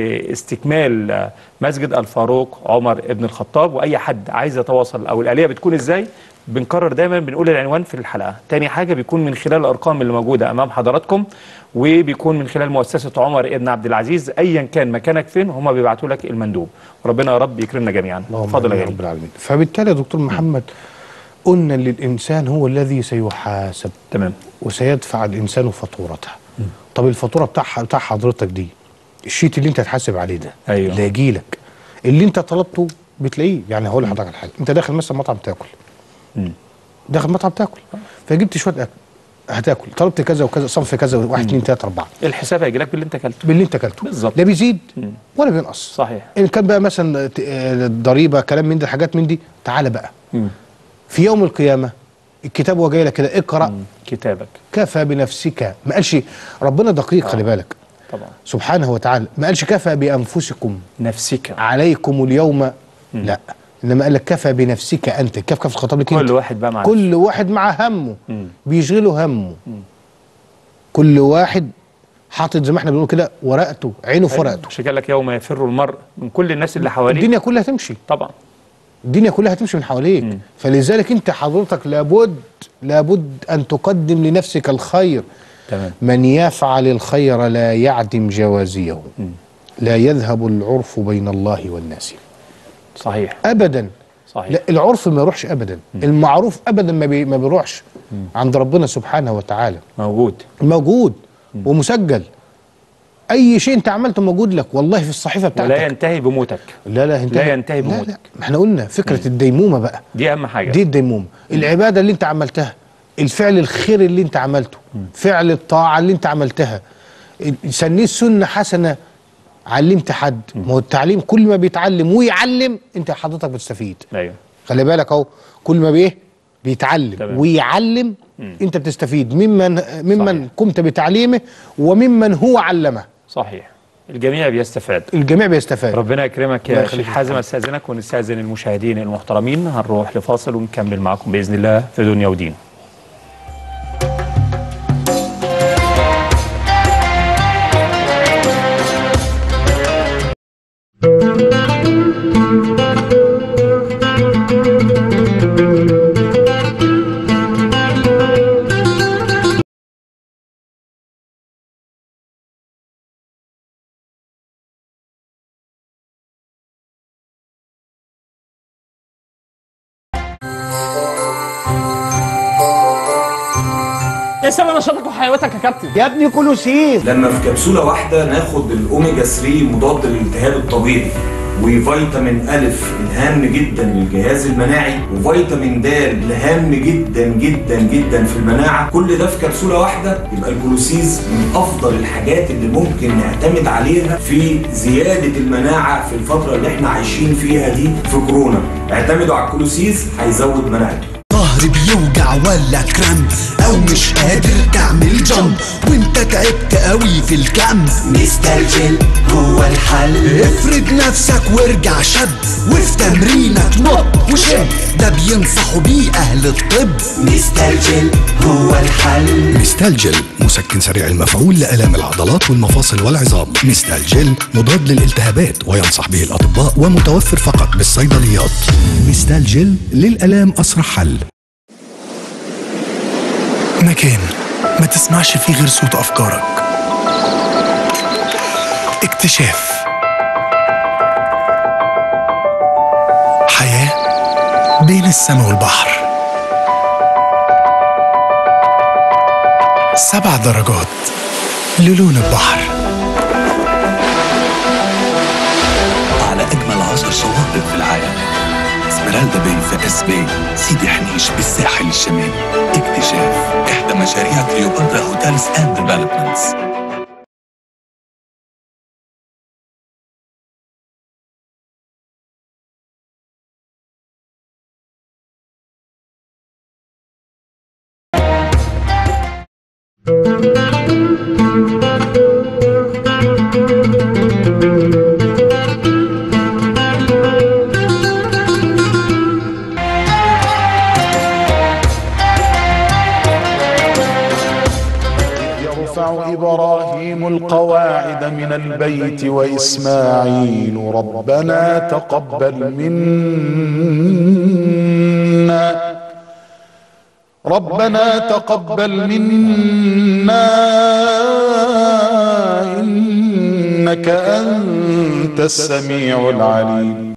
واستكمال مسجد الفاروق عمر ابن الخطاب. وأي حد عايز يتواصل أو الآلية بتكون إزاي بنكرر دايما بنقول العنوان في الحلقة. تاني حاجة بيكون من خلال الأرقام اللي موجودة أمام حضراتكم وبيكون من خلال مؤسسة عمر ابن عبد العزيز. أيا كان مكانك فين هم بيبعتوا لك المندوب. وربنا يا رب يكرمنا جميعا. اتفضل يا رب العالمين. فبالتالي يا دكتور محمد قلنا ان الانسان هو الذي سيحاسب. تمام. وسيدفع الانسان فاتورته. طب الفاتوره بتاع بتاع حضرتك دي الشيت اللي انت هتحاسب عليه ده أيوه. اللي هيجي لك اللي انت طلبته بتلاقيه. يعني هقول لحضرتك على حاجه، انت داخل مثلا مطعم تاكل. مم. داخل مطعم تاكل فجبت شويه اكل هتاكل، طلبت كذا وكذا صنف كذا واحد اثنين ثلاثه اربعه، الحساب هيجي لك باللي انت اكلته باللي انت اكلته بالظبط. لا بيزيد مم. ولا بينقص. صحيح. ان كان بقى مثلا الضريبه كلام من دي حاجات من دي تعالى بقى. مم. في يوم القيامة الكتاب وجاي لك كده اقرأ مم. كتابك كفى بنفسك. ما قالش ربنا دقيق. آه. خلي بالك طبعا سبحانه وتعالى ما قالش كفى بأنفسكم نفسك عليكم اليوم. مم. لا انما قال لك كفى بنفسك انت. كيف كيف الخطاب لك كل انت. واحد بقى مع كل نفسه. واحد مع همه. مم. بيشغله همه. مم. كل واحد حاطط زي ما احنا بنقول كده ورقته عينه في ورقته. مش قال لك يوم يفر المرء من كل الناس اللي حواليه الدنيا كلها تمشي طبعا. الدنيا كلها هتمشي من حواليك. مم. فلذلك انت حضرتك لابد لابد ان تقدم لنفسك الخير. تمام. من يفعل الخير لا يعدم جوازيه. مم. لا يذهب العرف بين الله والناس. صحيح. ابدا. صحيح. لا العرف ما يروحش ابدا. مم. المعروف ابدا ما, بي ما بيروحش. مم. عند ربنا سبحانه وتعالى موجود موجود مم. ومسجل. اي شيء انت عملته موجود لك والله في الصحيفه بتاعتك. ولا ينتهي بموتك. لا لا ينتهي لا ينتهي بموتك. لا لا. ما احنا قلنا فكره مم. الديمومه بقى دي اهم حاجه. دي الديمومه. مم. العباده اللي انت عملتها، الفعل الخير اللي انت عملته، مم. فعل الطاعه اللي انت عملتها، سنيه سنه حسنه علمت حد. ما هو التعليم كل ما بيتعلم ويعلم انت حضرتك بتستفيد. ايوه خلي بالك اهو كل ما بايه بيتعلم تمام. ويعلم مم. انت بتستفيد ممن ممن صحيح. قمت بتعليمه وممن هو علمه. صحيح. الجميع بيستفاد. الجميع بيستفاد. ربنا يكرمك يا شيخ حازم. استاذنك ونستاذن المشاهدين المحترمين هنروح لفاصل ونكمل معكم باذن الله في دنيا ودين. ايه سبب نشاطك وحيويتك يا كابتن؟ يا ابني كولوسيس. لما في كبسوله واحده ناخد الاوميجا ثلاثة مضاد للالتهاب الطبيعي وفيتامين ألف الهام جدا للجهاز المناعي وفيتامين د الهام جدا جدا جدا في المناعه، كل ده في كبسوله واحده، يبقى الكولوسيس من افضل الحاجات اللي ممكن نعتمد عليها في زياده المناعه في الفتره اللي احنا عايشين فيها دي في كورونا. اعتمدوا على الكولوسيس هيزود مناعتكم. ظهري بيوجع ولا كرامب او مش قادر تعمل جمب وانت تعبت قوي في الكامب، مسترجل هو الحل. افرد نفسك وارجع شد وفي تمرينك نط وشد، ده بينصحوا بيه اهل الطب، مسترجل هو الحل. مسترجل مسكن سريع المفعول لآلام العضلات والمفاصل والعظام. مسترجل مضاد للالتهابات وينصح به الاطباء ومتوفر فقط بالصيدليات. مسترجل للآلام اسرع حل. مكان ما تسمعش فيه غير صوت أفكارك. اكتشاف. حياة بين السماء والبحر. سبع درجات للون البحر. على أجمل عشر شواطئ في العالم، اسمرالدا بين في اسبان، سيدي حنيش بالساحل الشمالي. اكتشاف احدى مشاريع كليوباترا هوتيلز اند ديفلوبمنتس. إبراهيم القواعد من البيت وإسماعيل ربنا تقبل منا ربنا تقبل منا إنك أنت السميع العليم.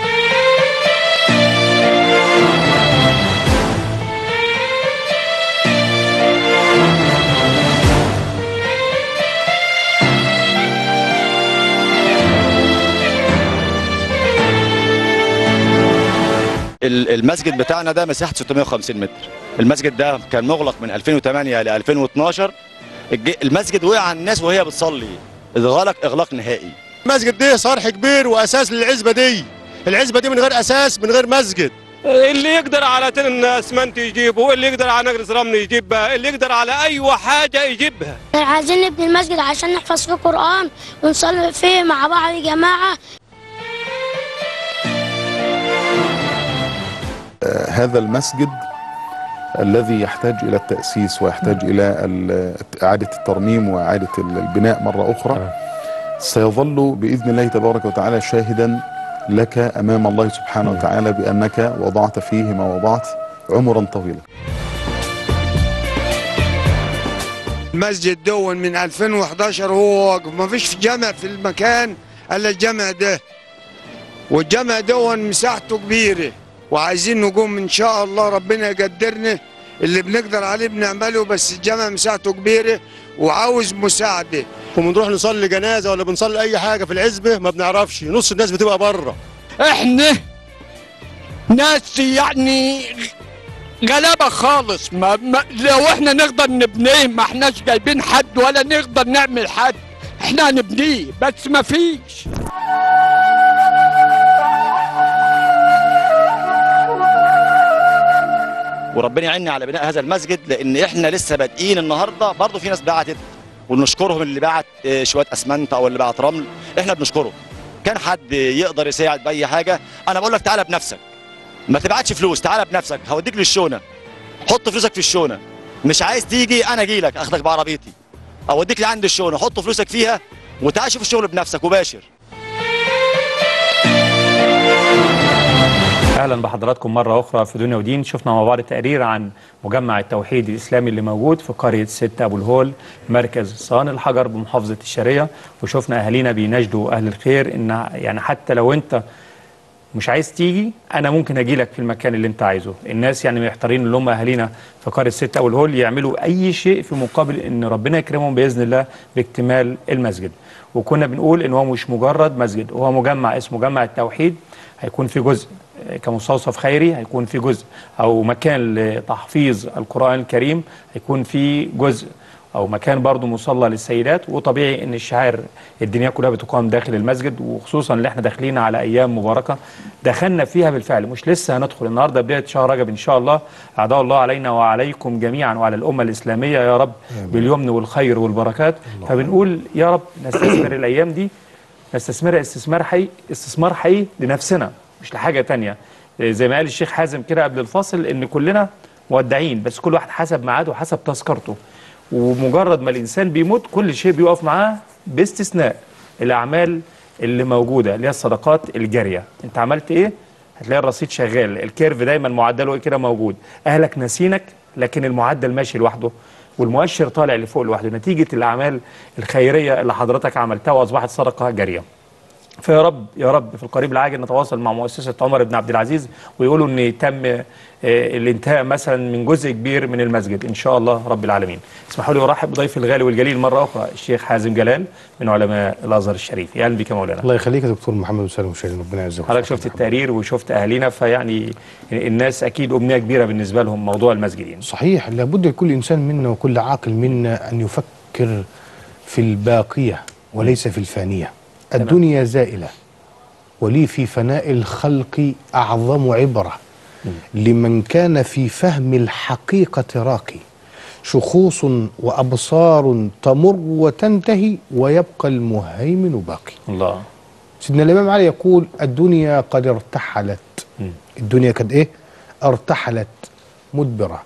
المسجد بتاعنا ده مساحته ستمائة وخمسين متر. المسجد ده كان مغلق من ألفين وثمانية ل ألفين واثناشر. المسجد وقع على الناس وهي بتصلي، اتغلق اغلاق نهائي. المسجد ده صرح كبير واساس للعزبه دي، العزبه دي من غير اساس من غير مسجد. اللي يقدر على تن اسمنت يجيبه، اللي يقدر على نقرس رمل يجيبها، اللي يقدر على اي حاجه يجيبها. عايزين نبني المسجد عشان نحفظ فيه القرآن ونصلي فيه مع بعض يا جماعه. هذا المسجد الذي يحتاج إلى التأسيس ويحتاج إلى إعادة الترميم وإعادة البناء مرة أخرى، سيظل بإذن الله تبارك وتعالى شاهدا لك أمام الله سبحانه وتعالى بأنك وضعت فيه ما وضعت عمرا طويلا. المسجد دون من ألفين وأحد عشر هو واقف، ما فيش جامع في المكان إلا الجامع ده، والجامع دون مساحته كبيرة وعايزين نقوم ان شاء الله، ربنا يقدرنا اللي بنقدر عليه بنعمله، بس الجامع مساحته كبيره وعاوز مساعده. وبنروح نصلي جنازه ولا بنصلي اي حاجه في العزبه ما بنعرفش، نص الناس بتبقى بره. احنا ناس يعني غلابه خالص، ما, ما لو احنا نقدر نبنيه ما احناش جايبين حد ولا نقدر نعمل حد، احنا هنبنيه بس ما فيش. وربنا يعيننا على بناء هذا المسجد، لان احنا لسه بادئين النهارده. برضه في ناس بعتت ونشكرهم، اللي بعت شويه اسمنت او اللي بعت رمل احنا بنشكره. كان حد يقدر يساعد باي حاجه انا بقول لك تعالى بنفسك، ما تبعتش فلوس، تعالى بنفسك، هوديك للشونه، حط فلوسك في الشونه. مش عايز تيجي انا اجي لك اخدك بعربيتي اوديك لعند الشونه، حط فلوسك فيها وتعال شوف الشغل بنفسك وباشر. اهلا بحضراتكم مره اخرى في دنيا ودين. شفنا مع بعض تقرير عن مجمع التوحيد الاسلامي اللي موجود في قريه ستة ابو الهول مركز صان الحجر بمحافظه الشرقيه، وشفنا اهالينا بيناشدوا اهل الخير ان يعني حتى لو انت مش عايز تيجي، انا ممكن اجي لك في المكان اللي انت عايزه. الناس يعني محتارين اللي هم اهالينا في قريه ستة او الهول يعملوا اي شيء في مقابل ان ربنا يكرمهم باذن الله باكتمال المسجد. وكنا بنقول ان هو مش مجرد مسجد، هو مجمع اسمه مجمع التوحيد. هيكون في جزء كمستوصف خيري، هيكون في جزء او مكان لتحفيظ القرآن الكريم، هيكون في جزء او مكان برضو مصلى للسيدات. وطبيعي ان الشعائر الدينيه كلها بتقام داخل المسجد، وخصوصا اللي احنا داخلين على ايام مباركه دخلنا فيها بالفعل، مش لسه هندخل. النهارده بدايه شهر رجب ان شاء الله، اعداء الله علينا وعليكم جميعا وعلى الامه الاسلاميه يا رب باليمن والخير والبركات. فبنقول يا رب نستثمر الايام دي، نستثمرها استثمار حي استثمار حي لنفسنا مش لحاجه ثانيه. زي ما قال الشيخ حازم كده قبل الفاصل ان كلنا مودعين، بس كل واحد حسب ميعاده وحسب تذكرته. ومجرد ما الانسان بيموت كل شيء بيقف معاه باستثناء الاعمال اللي موجوده اللي هي الصدقات الجاريه. انت عملت ايه؟ هتلاقي الرصيد شغال، الكيرف دايما معدله كده موجود. اهلك ناسينك لكن المعدل ماشي لوحده والمؤشر طالع لفوق لوحده نتيجه الاعمال الخيريه اللي حضرتك عملتها واصبحت صدقه جاريه. فيا رب يا رب في القريب العاجل نتواصل مع مؤسسة عمر بن عبد العزيز ويقولوا ان تم الانتهاء مثلا من جزء كبير من المسجد ان شاء الله رب العالمين. اسمحوا لي ارحب بضيفي الغالي والجليل مره اخرى الشيخ حازم جلال من علماء الازهر الشريف. يا اهلا بك يا مولانا. الله يخليك يا دكتور محمد وسالم وشيرين، ربنا يعزك. حضرتك شفت التقرير وشفت اهالينا، فيعني الناس اكيد امنيه كبيره بالنسبه لهم موضوع المسجدين. صحيح، لابد لكل انسان منا وكل عاقل منا ان يفكر في الباقيه وليس في الفانيه. الدنيا زائله ولي في فناء الخلق أعظم عبرة لمن كان في فهم الحقيقة راقي. شخوص وأبصار تمر وتنتهي ويبقى المهيمن باقي. الله. سيدنا الإمام علي يقول الدنيا قد ارتحلت. م. الدنيا قد إيه؟ ارتحلت مدبرة،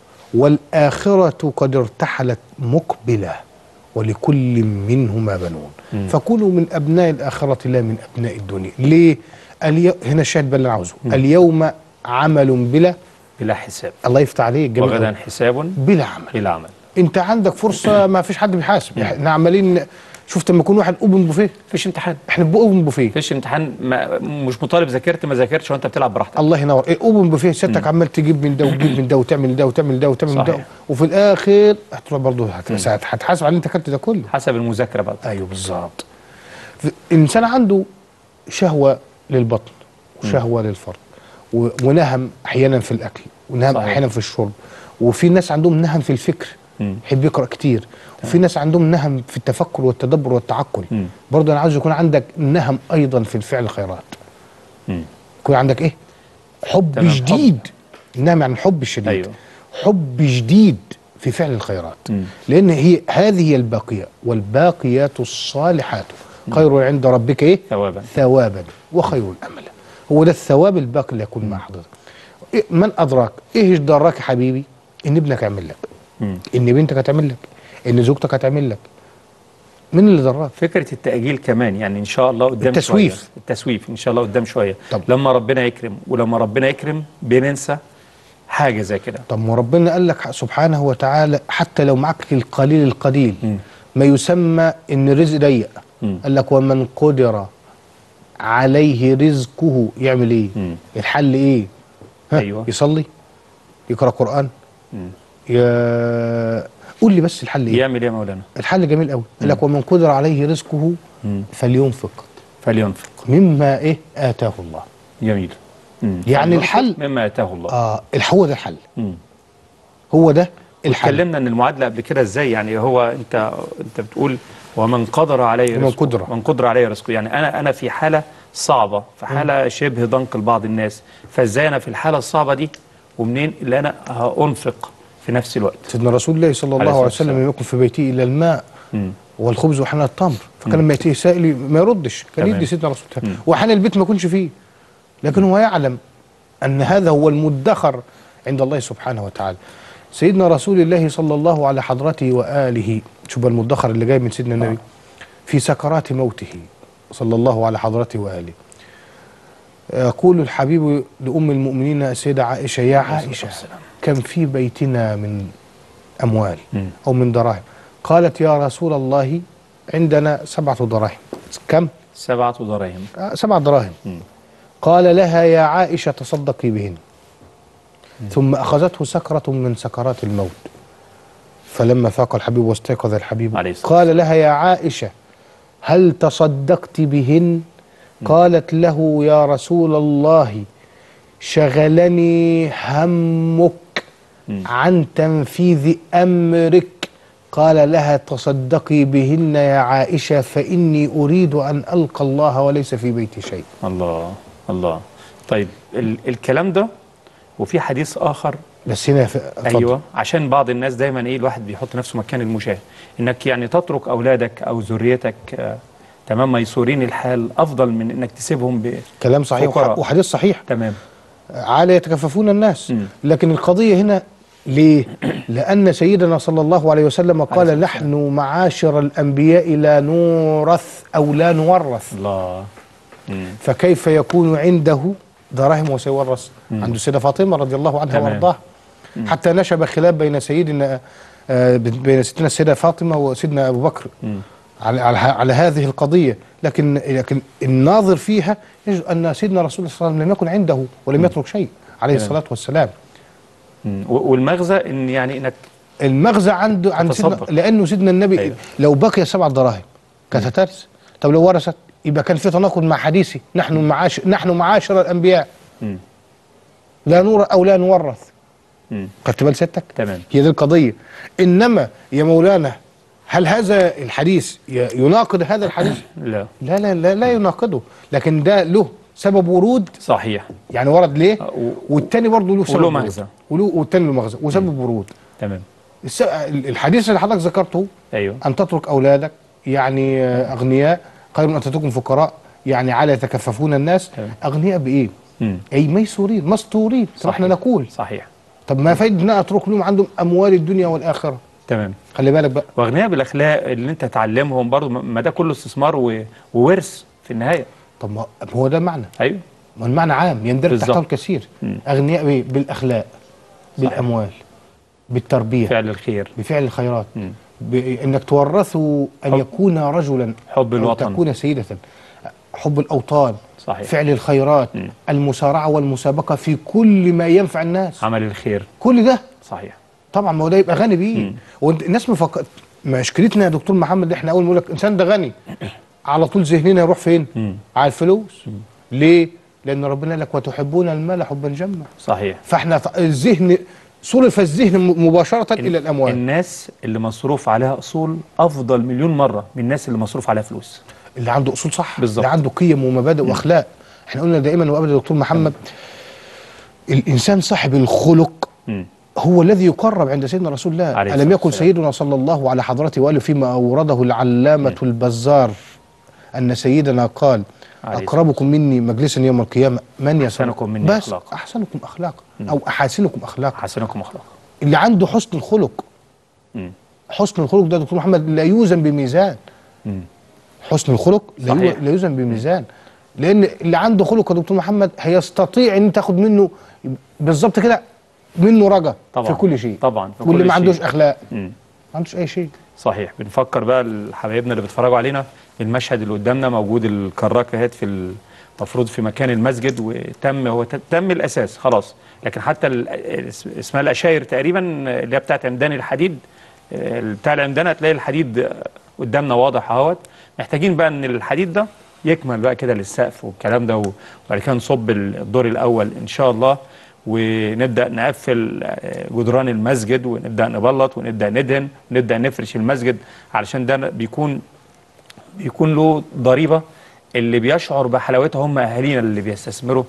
والآخرة قد ارتحلت مقبلة، ولكل منهما بنون. مم. فكونوا من أبناء الآخرة لا من أبناء الدنيا. ليه؟ اليو... هنا الشاهد بقى اللي أنا عاوزه. اليوم عمل بلا بلا حساب. الله يفتح عليك. وغدا حساب بلا عمل. بلا عمل. أنت عندك فرصة ما فيش حد بيحاسب. احنا عمالين شفت لما يكون واحد اوبن بوفيه مفيش امتحان. احنا باوبن بوفيه مفيش امتحان، ما مش مطالب ذاكرت ما ذاكرتش وانت بتلعب براحتك. الله ينور. ايه اوبن بوفيه سيادتك عمال تجيب من ده وتجيب من ده وتعمل ده وتعمل ده وتعمل ده، وفي الاخر هتروح برضه هتحاسب على اللي انت اكلت ده كله حسب المذاكره بقى. ايوه بالظبط. الانسان عنده شهوه للبطن وشهوه للفرد ونهم احيانا في الاكل ونهم صحيح. احيانا في الشرب. وفي ناس عندهم نهم في الفكر يحب يقرا كتير، وفي ناس عندهم نهم في التفكر والتدبر والتعقل. برضه انا عاوز يكون عندك نهم ايضا في الفعل الخيرات. يكون عندك ايه؟ حب جديد. النهم عن الحب الشديد. أيوه. حب جديد في فعل الخيرات. مم. لان هي هذه هي الباقيه، والباقيات الصالحات خير عند ربك ايه؟ ثوابا ثوابا وخير الامل. هو ده الثواب الباقي اللي يكون مع حضرتك. إيه من ادراك؟ ايه دراك يا حبيبي؟ ان ابنك يعمل لك، مم. ان بنتك هتعمل لك، ان زوجتك هتعمل لك. مين اللي دراك؟ فكره التاجيل كمان يعني ان شاء الله قدام التسويف. شويه. التسويف ان شاء الله قدام شويه. طب. لما ربنا يكرم، ولما ربنا يكرم بننسى حاجه زي كده. طب ما ربنا قال لك سبحانه وتعالى حتى لو معك القليل القليل م. ما يسمى ان الرزق ضيق. قال لك ومن قدر عليه رزقه يعمل ايه؟ م. الحل ايه؟ ايوه يصلي، يقرا قران، م. يا قول لي بس الحل ايه؟ يعمل ايه يا مولانا؟ الحل جميل قوي. قال لك ومن قدر عليه رزقه م. فلينفق فلينفق مما ايه اتاه الله. جميل. مم. يعني الحل مما اتاه الله. اه هو ده الحل. مم. هو ده الحل. اتكلمنا ان المعادله قبل كده ازاي، يعني هو انت انت بتقول ومن قدر عليه رزقه. من قدر من قدر عليه رزقه، يعني انا انا في حاله صعبه، في حاله مم. شبه ضنك لبعض الناس، فازاي انا في الحاله الصعبه دي ومنين اللي انا هانفق في نفس الوقت؟ سيدنا رسول الله صلى الله عليه وسلم لم يكن في بيته الا الماء مم. والخبز وحنان التمر، فكان لما ياتيه سائل ما يردش، كان يدي سيدنا رسول الله. وحنان البيت ما يكونش فيه، لكن هو يعلم أن هذا هو المدخر عند الله سبحانه وتعالى. سيدنا رسول الله صلى الله على حضرته وآله، شوف المدخر اللي جاي من سيدنا النبي في سكرات موته صلى الله على حضرته وآله. يقول الحبيب لأم المؤمنين السيدة عائشة يا عائشة كم في بيتنا من أموال أو من دراهم؟ قالت يا رسول الله عندنا سبعة دراهم. كم؟ سبعة دراهم. آه سبعة دراهم. قال لها يا عائشة تصدقي بهن. ثم أخذته سكرة من سكرات الموت، فلما فاق الحبيب واستيقظ الحبيب قال لها يا عائشة هل تصدقت بهن؟ قالت له يا رسول الله شغلني همك عن تنفيذ أمرك. قال لها تصدقي بهن يا عائشة فإني أريد أن ألقى الله وليس في بيتي شيء. الله الله. طيب ال الكلام ده وفي حديث آخر بس هنا أيوة، عشان بعض الناس دايما إيه الواحد بيحط نفسه مكان المشاهد، إنك يعني تترك أولادك أو ذريتك آه تمام ميسورين الحال أفضل من إنك تسيبهم ب كلام صحيح وحديث صحيح. تمام. عالى يتكففون الناس. م. لكن القضية هنا ليه؟ لأن سيدنا صلى الله عليه وسلم قال نحن معاشر الأنبياء لا نورث أو لا نورث. الله. مم. فكيف يكون عنده دراهم وسيورث؟ عنده السيدة فاطمة رضي الله عنها وارضاها. حتى نشب خلاف بين سيدنا آه بين ستنا السيدة فاطمة وسيدنا أبو بكر على, على على هذه القضية، لكن لكن الناظر فيها يجد أن سيدنا رسول الله صلى الله عليه وسلم لم يكن عنده ولم يترك شيء عليه الصلاة والسلام. والمغزى ان يعني انك المغزى عنده عند سيدنا، لانه سيدنا النبي أيوه. لو بقي سبع دراهم كانت هترث. طب لو ورثت يبقى كان في تناقض مع حديثي نحن معاش نحن معاشر الانبياء م. لا نور او لا نورث. خدت بال ستك؟ تمام. هي دي القضيه. انما يا مولانا هل هذا الحديث يناقض هذا الحديث؟ لا. لا لا لا لا يناقضه، لكن ده له سبب ورود. صحيح. يعني ورد ليه؟ والتاني برضه له سبب وله مغزى. والتاني له مغزى وسبب ورود. تمام. الحديث اللي حضرتك ذكرته ايوه ان تترك اولادك يعني اغنياء خير من ان تتركهم فقراء يعني على يتكففون الناس. تمام. اغنياء بايه؟ مم. اي ميسورين مستورين كما احنا نقول. صحيح. طب ما فايده ان اترك لهم عندهم اموال الدنيا والاخره. تمام. خلي بالك بقى. واغنياء بالاخلاق اللي انت تعلمهم برضه، ما ده كله استثمار وورث في النهايه. طب ما هو ده معنى. ايوه. ما المعنى عام يندرج تحته الكثير. اغنياء بايه؟ بالاخلاق، بالاموال، بالتربيه، فعل الخير، بفعل الخيرات، بانك تورثوا ان حب. يكون رجلا، حب الوطن، تكون سيدة، حب الاوطان. صحيح. فعل الخيرات، م. المسارعه والمسابقه في كل ما ينفع الناس، عمل الخير، كل ده. صحيح. طبعا ما هو ده يبقى غني بيه. وانت الناس مفكر مشكلتنا يا دكتور محمد احنا اول ما نقول لك انسان ده غني على طول ذهننا يروح فين؟ م. على الفلوس. م. ليه؟ لان ربنا قال لك وتحبون المال حبا جما. صحيح. فاحنا الذهن صرف الذهن مباشره الى الاموال. الناس اللي مصروف عليها اصول افضل مليون مره من الناس اللي مصروف عليها فلوس. اللي عنده اصول صح، بالظبط، اللي عنده قيم ومبادئ واخلاق. احنا قلنا دائما وابدا يا دكتور محمد م. الانسان صاحب الخلق م. هو الذي يقرب عند سيدنا رسول الله. ألم يكن سيدنا صلى الله على حضرته وآله فيما أورده العلامة م. البزار أن سيدنا قال أقربكم مني مجلسا يوم القيامة من أحسنكم مني بس أخلاقا. أحسنكم أخلاقا أو أحاسنكم أخلاقا. أحسنكم أخلاقا. اللي عنده حسن الخلق. م. حسن الخلق ده دكتور محمد لا يوزن بميزان. م. حسن الخلق لا يوزن بميزان. لأن اللي عنده خلق يا دكتور محمد هيستطيع أن تاخد منه بالظبط كده منه رجا في كل شيء. طبعا. واللي ما عندوش اخلاق ما عندوش اي شيء. صحيح. بنفكر بقى حبايبنا اللي بيتفرجوا علينا المشهد اللي قدامنا موجود الكراكه اهيت في المفروض في مكان المسجد، وتم هو تم الاساس خلاص، لكن حتى اسمها الاشاير تقريبا اللي هي بتاعت عمدان الحديد، بتاع العمدان هتلاقي الحديد قدامنا واضح اهوت. محتاجين بقى ان الحديد ده يكمل بقى كده للسقف والكلام ده، وبعد كده نصب الدور الاول ان شاء الله، ونبدأ نقفل جدران المسجد ونبدأ نبلط ونبدأ ندهن ونبدأ نفرش المسجد، علشان ده بيكون بيكون له ضريبة. اللي بيشعر بحلاوتها هم أهالينا اللي بيستثمروا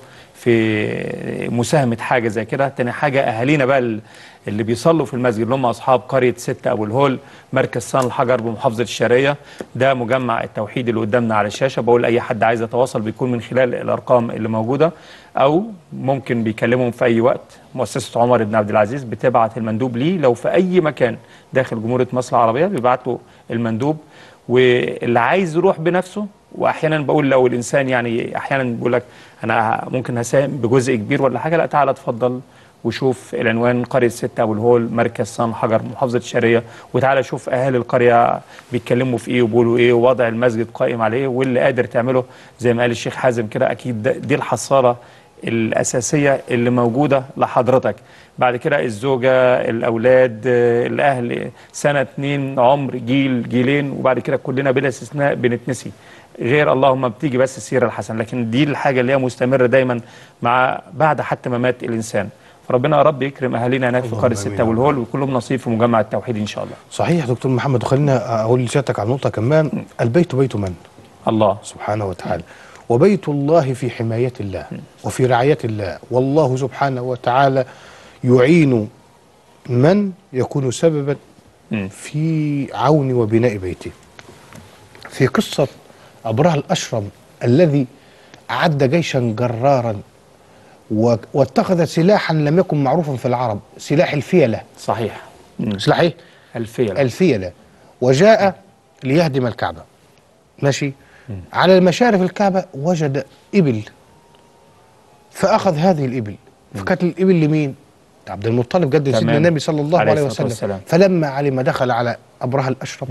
في مساهمة حاجة زي كده. تاني حاجة أهالينا بقى اللي بيصلوا في المسجد اللي هم أصحاب قرية ستة أبو الهول مركز صن الحجر بمحافظة الشرقية. ده مجمع التوحيد اللي قدامنا على الشاشة. بقول أي حد عايز يتواصل بيكون من خلال الأرقام اللي موجودة، أو ممكن بيكلمهم في أي وقت. مؤسسة عمر بن عبد العزيز بتبعت المندوب ليه لو في أي مكان داخل جمهورية مصر العربية، بيبعت له المندوب. واللي عايز يروح بنفسه، واحيانا بقول لو الانسان يعني احيانا بيقول لك انا ممكن هساهم بجزء كبير ولا حاجه، لا تعالى اتفضل وشوف العنوان قرية ستة أبو الهول، مركز صن حجر، محافظة الشرقية، وتعالى شوف أهالي القرية بيتكلموا في إيه وبيقولوا إيه، ووضع المسجد قائم على إيه، واللي قادر تعمله زي ما قال الشيخ حازم كده. أكيد دي الحصالة الأساسية اللي موجودة لحضرتك. بعد كده الزوجة، الأولاد، الأهل، سنة اتنين عمر، جيل جيلين، وبعد كده كلنا بلا استثناء بنتنسي، غير اللهم بتيجي بس السيرة الحسنة. لكن دي الحاجة اللي هي مستمرة دايما مع بعد حتى ممات الإنسان. فربنا يا رب يكرم أهالينا هناك في قرية ستة والهول، وكلهم نصيب في مجمع التوحيد إن شاء الله. صحيح دكتور محمد. وخلينا أقول لسيادتك على نقطة كمان. البيت بيت من؟ الله سبحانه وتعالى. وبيت الله في حماية الله وفي رعاية الله، والله سبحانه وتعالى يعين من يكون سببا في عون وبناء بيته. في قصة أبرهة الأشرم الذي أعد جيشا جرارا واتخذ سلاحا لم يكن معروفا في العرب، سلاح الفيلة. صحيح. سلاح ايه؟ الفيلة. الفيلة. وجاء ليهدم الكعبة. ماشي. مم. على المشارف الكعبة وجد إبل، فأخذ هذه الإبل. فكانت الإبل لمين؟ عبد المطلب جد سيدنا النبي صلى الله عليه وسلم. والسلام. فلما علم دخل على أبرهة الأشرم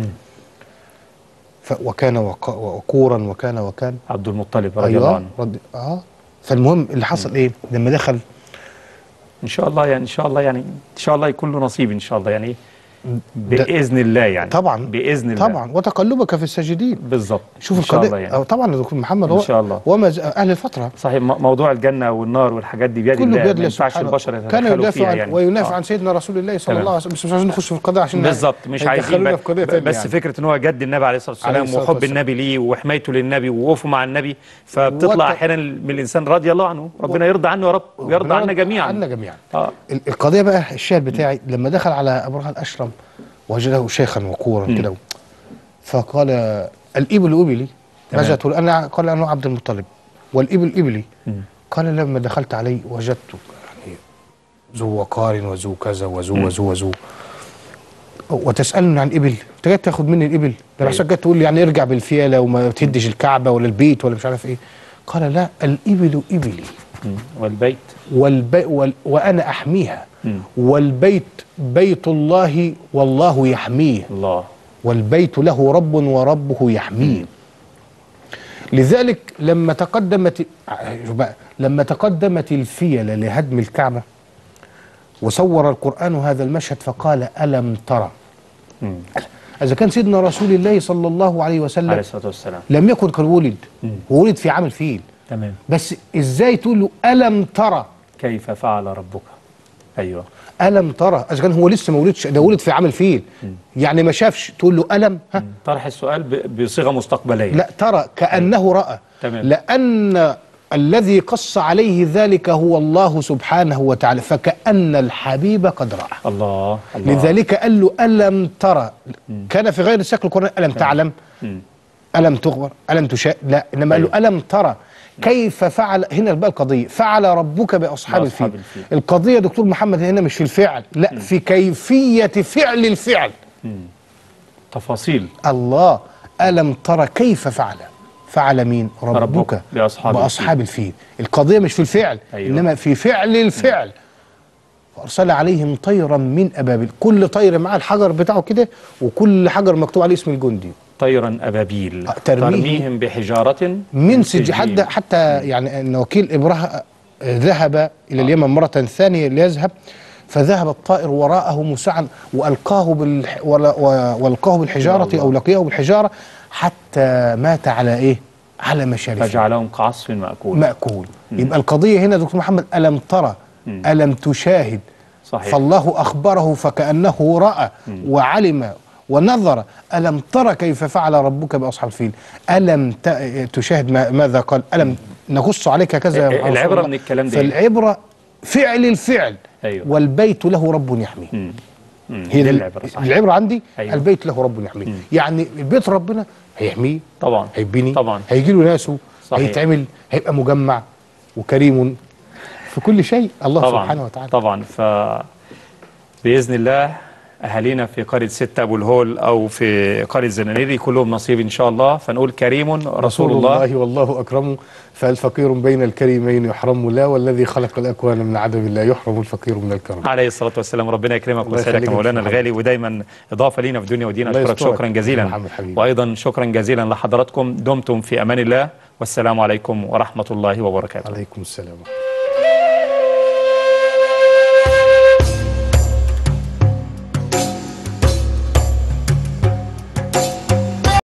وكان وقورا وكان وكان عبد المطلب رضي الله عنه. رضي اه فالمهم اللي حصل م. ايه لما دخل؟ ان شاء الله يعني ان شاء الله يعني ان شاء الله يكون له نصيب ان شاء الله يعني باذن الله يعني طبعا باذن الله طبعا. وتقلبك في الساجدين بالظبط. شوف ان شاء الله يعني طبعا يا دكتور محمد. ان شاء الله وما اهل الفتره صحيح. موضوع الجنه والنار والحاجات دي بيد الله، ما ينفعش البشر يتدخلوا كان يدافع فيها يعني. وينافع آه. عن سيدنا رسول الله صلى الله عليه وسلم. مش عايزين نخش في القضاء عشان بالظبط مش عايزين بس يعني. فكره ان هو جد النبي عليه الصلاه والسلام وحب النبي ليه وحمايته للنبي ووقوفه مع النبي، فبتطلع احيانا من الانسان رضي الله عنه. ربنا يرضى عنه يا رب ويرضى عنا جميعا عنا جميعا. آه. القضيه بقى الشاهد بتاعي لما دخل على أبرهة الأشرم وجده شيخا وقورا كده، فقال الإبل إبلي ماذا تقول؟ أنا قال أنا عبد المطلب والإبل إبلي. قال لما دخلت عليه وجدته يعني ذو وقار وذو كذا وذو وذو وذو وتسألني عن إبل؟ أنت جاي تاخد مني الإبل؟ ده بحسك جاي تقول لي يعني ارجع بالفيلة وما تهدش الكعبة ولا البيت ولا مش عارف إيه. قال لا، الإبل إبلي والبيت والبي وال وأنا أحميها. م. والبيت بيت الله والله يحميه. الله. والبيت له رب وربه يحميه. م. لذلك لما تقدمت لما تقدمت الفيلة لهدم الكعبة وصور القرآن هذا المشهد فقال ألم ترى. م. إذا كان سيدنا رسول الله صلى الله عليه وسلم عليه الصلاة والسلام لم يكن قد ولد، ولد في عام الفيل. تمام. بس ازاي تقول له ألم ترى كيف فعل ربك؟ ايوه ألم ترى. اذا كان هو لسه ما ولدش، ده ولد في عام الفيل يعني ما شافش، تقول له ألم. ها طرح السؤال بصيغه مستقبليه. لا ترى كأنه أيوة. رأى. تمام. لأن الذي قص عليه ذلك هو الله سبحانه وتعالى، فكأن الحبيب قد رأى. الله, الله. لذلك قال له ألم ترى. م. كان في غير سياق القرآن ألم تعلم، م. ألم تخبر، ألم تشاء، لا إنما أيوة. قال له ألم ترى كيف فعل. هنا بقى القضية فعل ربك بأصحاب الفيل. الفيل. القضية دكتور محمد هنا مش في الفعل، لا م. في كيفية فعل الفعل. م. تفاصيل. الله. ألم ترى كيف فعل. فعل مين؟ ربك, ربك بأصحاب, بأصحاب الفيل. الفيل. القضية مش في الفعل. أيوة. إنما في فعل الفعل. م. فأرسل عليهم طيرا من أبابيل، كل طير معاه الحجر بتاعه كده وكل حجر مكتوب عليه اسم الجندي. طيرا أبابيل ترميهم, ترميهم بحجارة من سجيل. حتى, حتى يعني أن وكيل إبرهة ذهب إلى اليمن مرة ثانية ليذهب، فذهب الطائر وراءه مسعا وألقاه بالح والقاه بالحجارة أو لقيه بالحجارة حتى مات على إيه؟ على مشارفه فجعلهم كعصف مأكول. مأكول. م. يبقى القضية هنا دكتور محمد ألم ترى، م. ألم تشاهد. صحيح. فالله أخبره فكأنه رأى م. وعلم ونظر. ألم ترى كيف فعل ربك بأصحاب الفيل. ألم تشاهد ماذا قال؟ ألم نقص عليك كذا. العبرة من الكلام ده. فالعبرة فعل الفعل. أيوه. والبيت له رب يحميه. هي العبرة. صحيح. العبرة عندي. أيوه. البيت له رب يحميه. مم. يعني البيت ربنا هيحميه طبعا، هيبني طبعا، هيجي له ناسه، هيتعمل، هيبقى مجمع وكريم في كل شيء الله طبعًا سبحانه وتعالى. طبعا. ف بإذن الله أهالينا في قرية ستة أبو الهول أو في قرية زنانيري كلهم نصيب إن شاء الله. فنقول كريم رسول, رسول الله, الله والله أكرم، فالفقير بين الكريمين يحرم لا، والذي خلق الأكوان من عدم لا يحرم الفقير من الكرم. عليه الصلاة والسلام. ربنا يكرمك ويسعدك يا مولانا الغالي، ودايما إضافة لينا في دنيا ودين. أشكرك شكرا جزيلا، وأيضا شكرا جزيلا لحضراتكم. دمتم في أمان الله، والسلام عليكم ورحمة الله وبركاته. عليكم السلام.